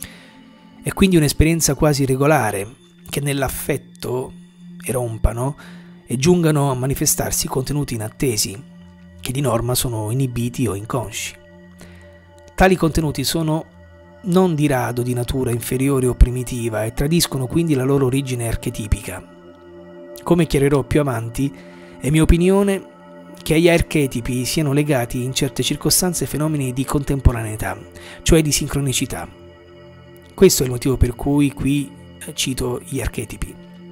È quindi un'esperienza quasi regolare che nell'affetto erompano e giungano a manifestarsi contenuti inattesi, che di norma sono inibiti o inconsci. Tali contenuti sono non di rado di natura inferiore o primitiva e tradiscono quindi la loro origine archetipica. Come chiarirò più avanti, è mia opinione che agli archetipi siano legati in certe circostanze fenomeni di contemporaneità, cioè di sincronicità. Questo è il motivo per cui qui cito gli archetipi.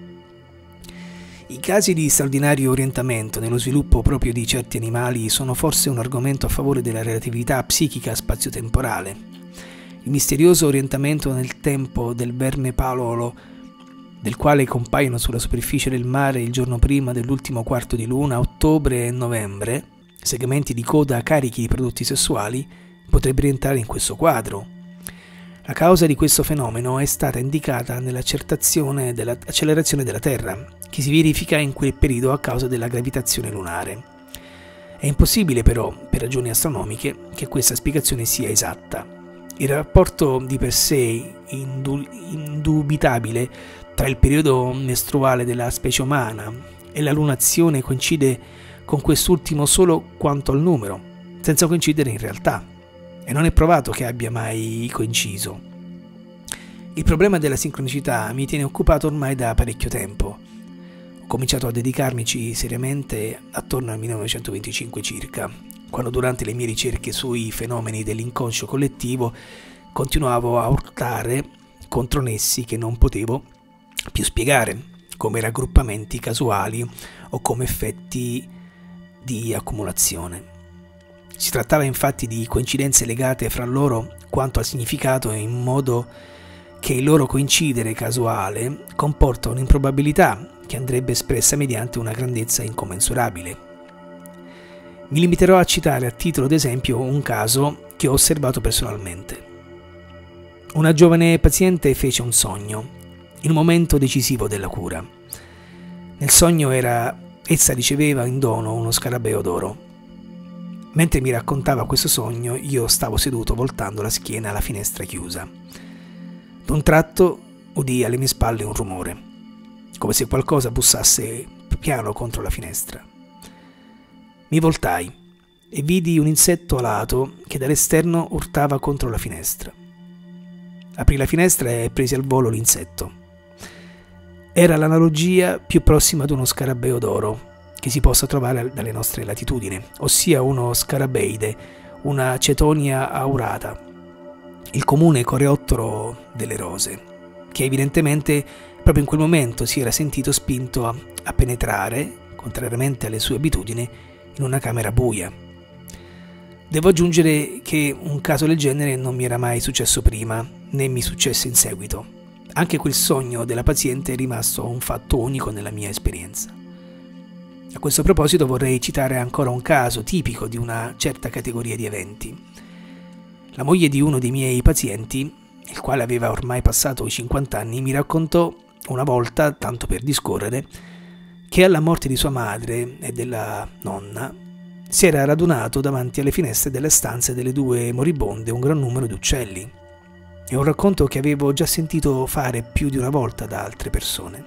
I casi di straordinario orientamento nello sviluppo proprio di certi animali sono forse un argomento a favore della relatività psichica spazio-temporale. Il misterioso orientamento nel tempo del verme palolo, del quale compaiono sulla superficie del mare il giorno prima dell'ultimo quarto di luna, ottobre e novembre, segmenti di coda carichi di prodotti sessuali, potrebbe rientrare in questo quadro. La causa di questo fenomeno è stata indicata nell'accelerazione della Terra, che si verifica in quel periodo a causa della gravitazione lunare. È impossibile però, per ragioni astronomiche, che questa spiegazione sia esatta. Il rapporto di per sé indubitabile tra il periodo mestruale della specie umana e la lunazione coincide con quest'ultimo solo quanto al numero, senza coincidere in realtà, e non è provato che abbia mai coinciso. Il problema della sincronicità mi tiene occupato ormai da parecchio tempo. Ho cominciato a dedicarmici seriamente attorno al 1925 circa, quando durante le mie ricerche sui fenomeni dell'inconscio collettivo continuavo a urtare contro nessi che non potevo più spiegare, come raggruppamenti casuali o come effetti di accumulazione. Si trattava infatti di coincidenze legate fra loro quanto al significato, in modo che il loro coincidere casuale comporta un'improbabilità che andrebbe espressa mediante una grandezza incommensurabile. Mi limiterò a citare a titolo d'esempio un caso che ho osservato personalmente. Una giovane paziente fece un sogno, in un momento decisivo della cura. Nel sogno essa riceveva in dono uno scarabeo d'oro. Mentre mi raccontava questo sogno, io stavo seduto voltando la schiena alla finestra chiusa. D'un tratto udii alle mie spalle un rumore, come se qualcosa bussasse piano contro la finestra. Mi voltai e vidi un insetto alato che dall'esterno urtava contro la finestra. Aprì la finestra e presi al volo l'insetto. Era l'analogia più prossima ad uno scarabeo d'oro che si possa trovare dalle nostre latitudini, ossia uno scarabeide, una Cetonia aurata, il comune coreottero delle rose, che evidentemente proprio in quel momento si era sentito spinto a penetrare, contrariamente alle sue abitudini, in una camera buia. Devo aggiungere che un caso del genere non mi era mai successo prima, né mi successe in seguito. Anche quel sogno della paziente è rimasto un fatto unico nella mia esperienza. A questo proposito vorrei citare ancora un caso tipico di una certa categoria di eventi. La moglie di uno dei miei pazienti, il quale aveva ormai passato i 50 anni, mi raccontò una volta, tanto per discorrere, che alla morte di sua madre e della nonna si era radunato davanti alle finestre delle stanze delle due moribonde un gran numero di uccelli. È un racconto che avevo già sentito fare più di una volta da altre persone.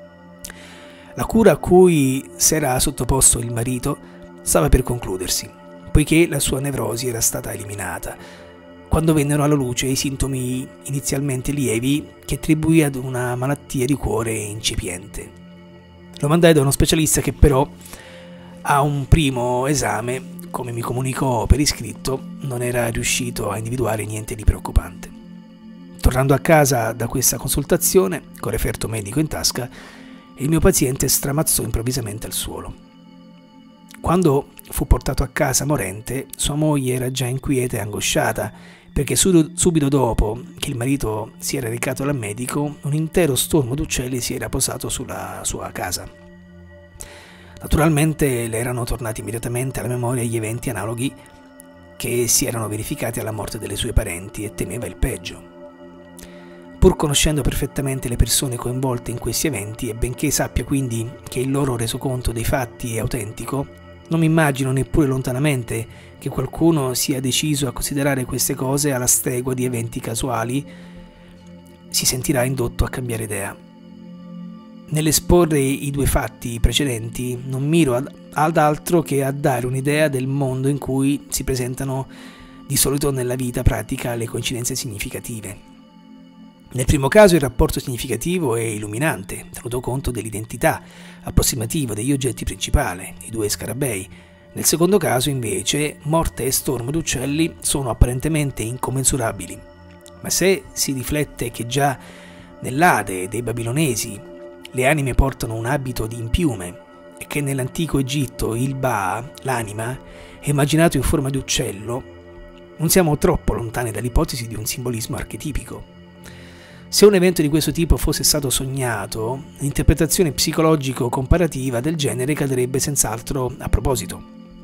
La cura a cui s'era sottoposto il marito stava per concludersi, poiché la sua nevrosi era stata eliminata, quando vennero alla luce i sintomi inizialmente lievi che attribuì ad una malattia di cuore incipiente. Lo mandai da uno specialista che però a un primo esame, come mi comunicò per iscritto, non era riuscito a individuare niente di preoccupante. Tornando a casa da questa consultazione, con referto medico in tasca, il mio paziente stramazzò improvvisamente al suolo. Quando fu portato a casa morente, sua moglie era già inquieta e angosciata, perché subito dopo che il marito si era recato dal medico, un intero stormo d'uccelli si era posato sulla sua casa. Naturalmente le erano tornati immediatamente alla memoria gli eventi analoghi che si erano verificati alla morte delle sue parenti e temeva il peggio. Pur conoscendo perfettamente le persone coinvolte in questi eventi e benché sappia quindi che il loro resoconto dei fatti è autentico, non mi immagino neppure lontanamente che qualcuno sia deciso a considerare queste cose alla stregua di eventi casuali si sentirà indotto a cambiare idea. Nell'esporre i due fatti precedenti non miro ad altro che a dare un'idea del mondo in cui si presentano di solito nella vita pratica le coincidenze significative. Nel primo caso il rapporto significativo è illuminante, tenuto conto dell'identità approssimativa degli oggetti principali, i due scarabei. Nel secondo caso, invece, morte e stormo d'uccelli sono apparentemente incommensurabili. Ma se si riflette che già nell'Ade dei babilonesi le anime portano un abito di impiume e che nell'antico Egitto il Ba, l'anima, è immaginato in forma di uccello, non siamo troppo lontani dall'ipotesi di un simbolismo archetipico. Se un evento di questo tipo fosse stato sognato, l'interpretazione psicologico-comparativa del genere cadrebbe senz'altro a proposito.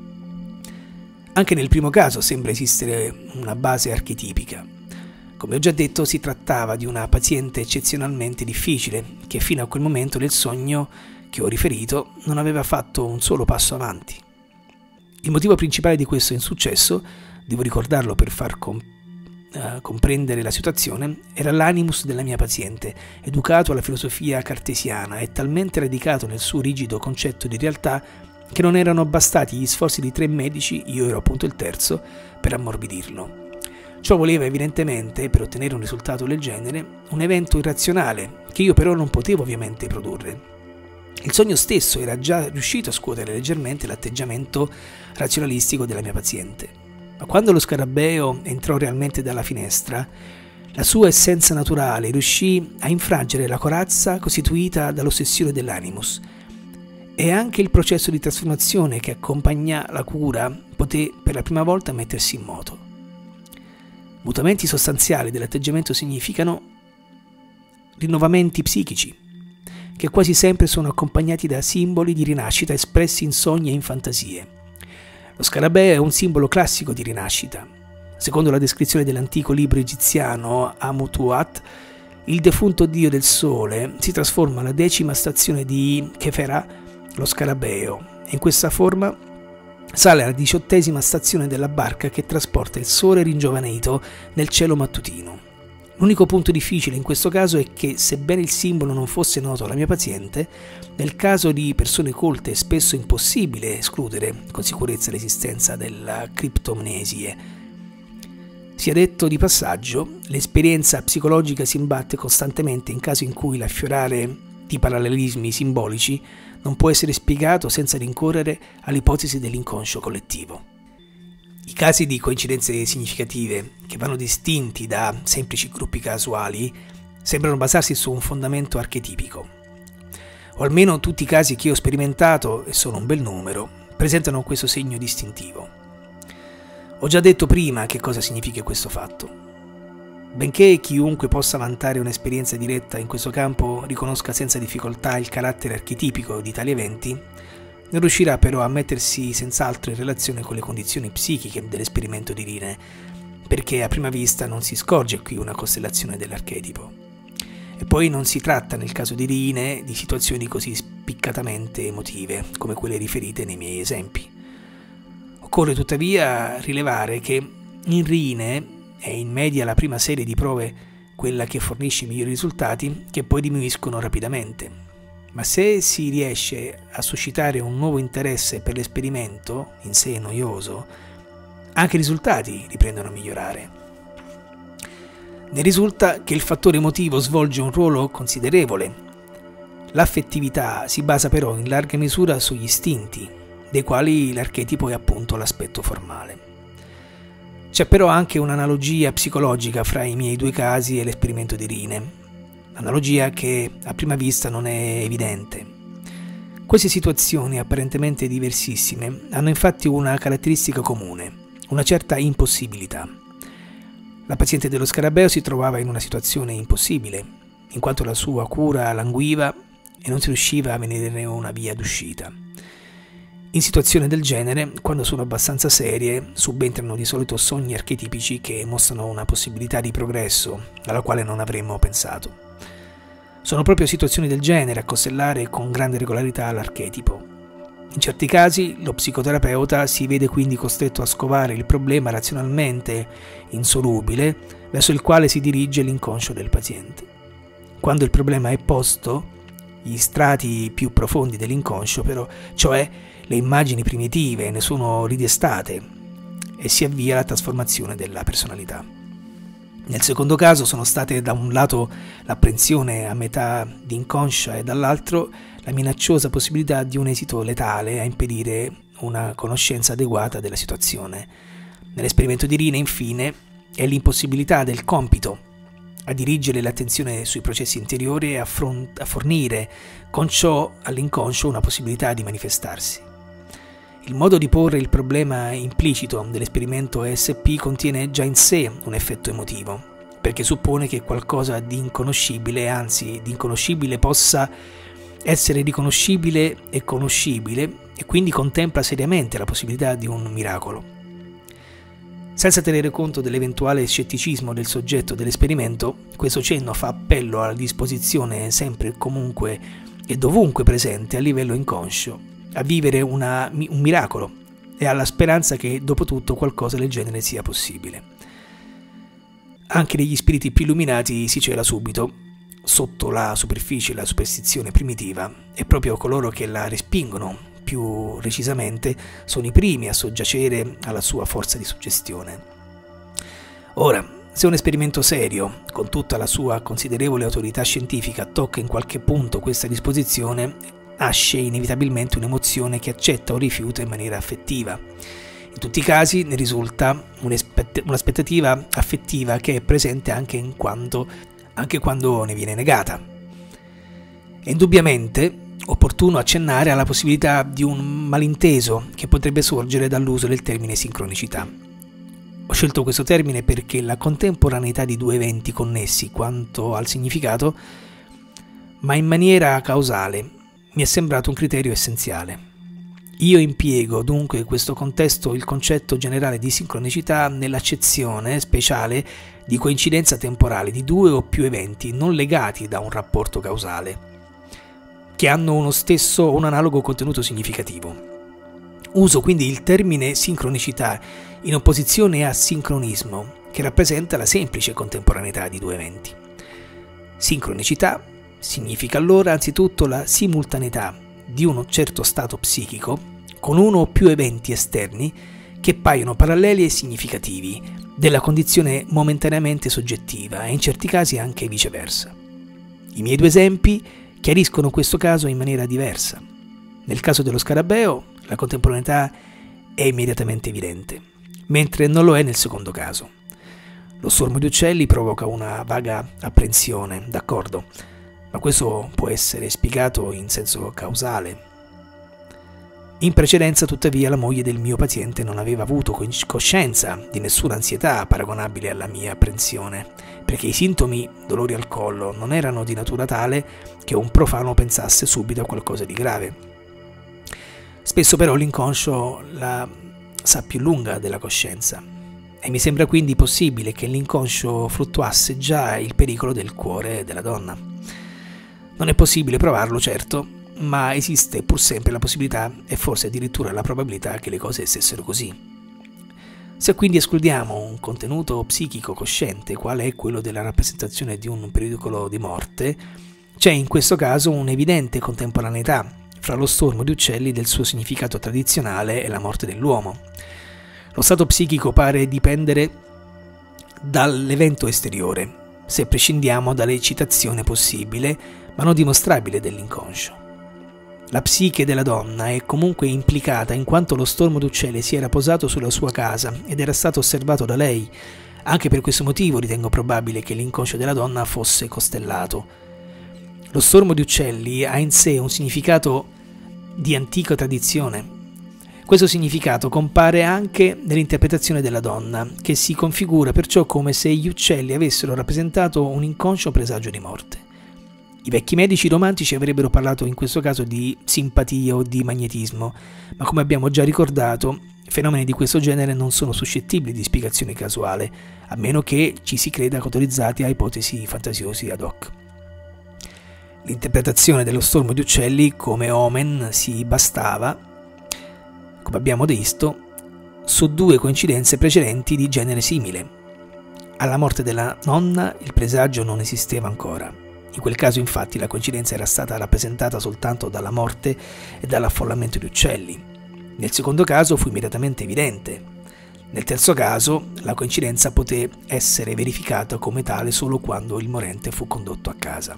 Anche nel primo caso sembra esistere una base archetipica. Come ho già detto, si trattava di una paziente eccezionalmente difficile, che fino a quel momento del sogno che ho riferito non aveva fatto un solo passo avanti. Il motivo principale di questo insuccesso, devo ricordarlo per far comprendere la situazione, era l'animus della mia paziente, educato alla filosofia cartesiana e talmente radicato nel suo rigido concetto di realtà che non erano bastati gli sforzi di 3 medici, io ero appunto il terzo, per ammorbidirlo. Ciò voleva evidentemente, per ottenere un risultato del genere, un evento irrazionale, che io però non potevo ovviamente produrre. Il sogno stesso era già riuscito a scuotere leggermente l'atteggiamento razionalistico della mia paziente. Ma quando lo scarabeo entrò realmente dalla finestra, la sua essenza naturale riuscì a infrangere la corazza costituita dall'ossessione dell'animus, e anche il processo di trasformazione che accompagna la cura poté per la prima volta mettersi in moto. Mutamenti sostanziali dell'atteggiamento significano rinnovamenti psichici, che quasi sempre sono accompagnati da simboli di rinascita espressi in sogni e in fantasie. Lo scarabeo è un simbolo classico di rinascita. Secondo la descrizione dell'antico libro egiziano Amutuat, il defunto dio del sole si trasforma alla 10ª stazione di Kefera, lo scarabeo, e in questa forma sale alla 18ª stazione della barca che trasporta il sole ringiovanito nel cielo mattutino. L'unico punto difficile in questo caso è che, sebbene il simbolo non fosse noto alla mia paziente, nel caso di persone colte è spesso impossibile escludere con sicurezza l'esistenza della criptomnesie. Sia detto di passaggio, l'esperienza psicologica si imbatte costantemente in caso in cui l'affiorare di parallelismi simbolici non può essere spiegato senza rincorrere all'ipotesi dell'inconscio collettivo. I casi di coincidenze significative, che vanno distinti da semplici gruppi casuali, sembrano basarsi su un fondamento archetipico. O almeno tutti i casi che io ho sperimentato, e sono un bel numero, presentano questo segno distintivo. Ho già detto prima che cosa significa questo fatto. Benché chiunque possa vantare un'esperienza diretta in questo campo riconosca senza difficoltà il carattere archetipico di tali eventi, non riuscirà però a mettersi senz'altro in relazione con le condizioni psichiche dell'esperimento di Rine, perché a prima vista non si scorge qui una costellazione dell'archetipo. E poi non si tratta nel caso di Rine di situazioni così spiccatamente emotive come quelle riferite nei miei esempi. Occorre tuttavia rilevare che in Rine è in media la prima serie di prove quella che fornisce i migliori risultati, che poi diminuiscono rapidamente. Ma se si riesce a suscitare un nuovo interesse per l'esperimento, in sé noioso, anche i risultati riprendono a migliorare. Ne risulta che il fattore emotivo svolge un ruolo considerevole. L'affettività si basa però in larga misura sugli istinti, dei quali l'archetipo è appunto l'aspetto formale. C'è però anche un'analogia psicologica fra i miei due casi e l'esperimento di Rine. Analogia che a prima vista non è evidente. Queste situazioni apparentemente diversissime hanno infatti una caratteristica comune, una certa impossibilità. La paziente dello scarabeo si trovava in una situazione impossibile, in quanto la sua cura languiva e non si riusciva a vedere una via d'uscita. In situazioni del genere, quando sono abbastanza serie, subentrano di solito sogni archetipici che mostrano una possibilità di progresso alla quale non avremmo pensato. Sono proprio situazioni del genere a costellare con grande regolarità l'archetipo. In certi casi lo psicoterapeuta si vede quindi costretto a scovare il problema razionalmente insolubile verso il quale si dirige l'inconscio del paziente. Quando il problema è posto, gli strati più profondi dell'inconscio però, cioè le immagini primitive, ne sono ridestate e si avvia la trasformazione della personalità. Nel secondo caso sono state da un lato l'apprensione a metà di inconscia e dall'altro la minacciosa possibilità di un esito letale a impedire una conoscenza adeguata della situazione. Nell'esperimento di Rine, infine, è l'impossibilità del compito a dirigere l'attenzione sui processi interiori e a fornire con ciò all'inconscio una possibilità di manifestarsi. Il modo di porre il problema implicito dell'esperimento ESP contiene già in sé un effetto emotivo, perché suppone che qualcosa di inconoscibile, anzi di inconoscibile, possa essere riconoscibile e conoscibile, e quindi contempla seriamente la possibilità di un miracolo. Senza tenere conto dell'eventuale scetticismo del soggetto dell'esperimento, questo cenno fa appello alla disposizione sempre e comunque e dovunque presente a livello inconscio a vivere un miracolo e alla speranza che dopo tutto qualcosa del genere sia possibile. Anche negli spiriti più illuminati si cela subito, sotto la superficie, la superstizione primitiva, e proprio coloro che la respingono più recisamente sono i primi a soggiacere alla sua forza di suggestione. Ora, se un esperimento serio, con tutta la sua considerevole autorità scientifica, tocca in qualche punto questa disposizione, nasce inevitabilmente un'emozione che accetta o rifiuta in maniera affettiva. In tutti i casi ne risulta un'aspettativa affettiva che è presente anche quando ne viene negata. È indubbiamente opportuno accennare alla possibilità di un malinteso che potrebbe sorgere dall'uso del termine sincronicità. Ho scelto questo termine perché la contemporaneità di due eventi connessi quanto al significato, ma in maniera causale, mi è sembrato un criterio essenziale. Io impiego dunque in questo contesto il concetto generale di sincronicità nell'accezione speciale di coincidenza temporale di due o più eventi non legati da un rapporto causale, che hanno uno stesso o un analogo contenuto significativo. Uso quindi il termine sincronicità in opposizione a sincronismo, che rappresenta la semplice contemporaneità di due eventi. Sincronicità significa allora anzitutto la simultaneità di uno certo stato psichico con uno o più eventi esterni che paiono paralleli e significativi della condizione momentaneamente soggettiva e in certi casi anche viceversa. I miei due esempi chiariscono questo caso in maniera diversa. Nel caso dello scarabeo la contemporaneità è immediatamente evidente, mentre non lo è nel secondo caso. Lo stormo di uccelli provoca una vaga apprensione, d'accordo, ma questo può essere spiegato in senso causale. In precedenza, tuttavia, la moglie del mio paziente non aveva avuto coscienza di nessuna ansietà paragonabile alla mia apprensione, perché i sintomi, dolori al collo, non erano di natura tale che un profano pensasse subito a qualcosa di grave. Spesso però l'inconscio la sa più lunga della coscienza e mi sembra quindi possibile che l'inconscio fluttuasse già il pericolo del cuore della donna. Non è possibile provarlo, certo, ma esiste pur sempre la possibilità e forse addirittura la probabilità che le cose stessero così. Se quindi escludiamo un contenuto psichico cosciente, quale è quello della rappresentazione di un pericolo di morte, c'è in questo caso un'evidente contemporaneità fra lo stormo di uccelli del suo significato tradizionale e la morte dell'uomo. Lo stato psichico pare dipendere dall'evento esteriore, se prescindiamo dall'eccitazione possibile ma non dimostrabile dell'inconscio. La psiche della donna è comunque implicata in quanto lo stormo d'uccelli si era posato sulla sua casa ed era stato osservato da lei. Anche per questo motivo ritengo probabile che l'inconscio della donna fosse costellato. Lo stormo di uccelli ha in sé un significato di antica tradizione. Questo significato compare anche nell'interpretazione della donna, che si configura perciò come se gli uccelli avessero rappresentato un inconscio presagio di morte. I vecchi medici romantici avrebbero parlato in questo caso di simpatia o di magnetismo, ma come abbiamo già ricordato, fenomeni di questo genere non sono suscettibili di spiegazione casuale, a meno che ci si creda autorizzati a ipotesi fantasiosi ad hoc. L'interpretazione dello stormo di uccelli come omen si bastava, come abbiamo visto, su due coincidenze precedenti di genere simile. Alla morte della nonna il presagio non esisteva ancora. In quel caso infatti la coincidenza era stata rappresentata soltanto dalla morte e dall'affollamento di uccelli. Nel secondo caso fu immediatamente evidente. Nel terzo caso la coincidenza poté essere verificata come tale solo quando il morente fu condotto a casa.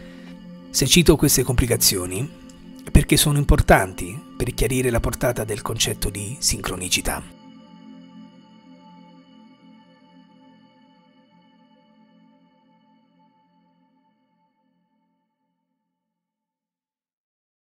Se cito queste complicazioni è perché sono importanti per chiarire la portata del concetto di sincronicità.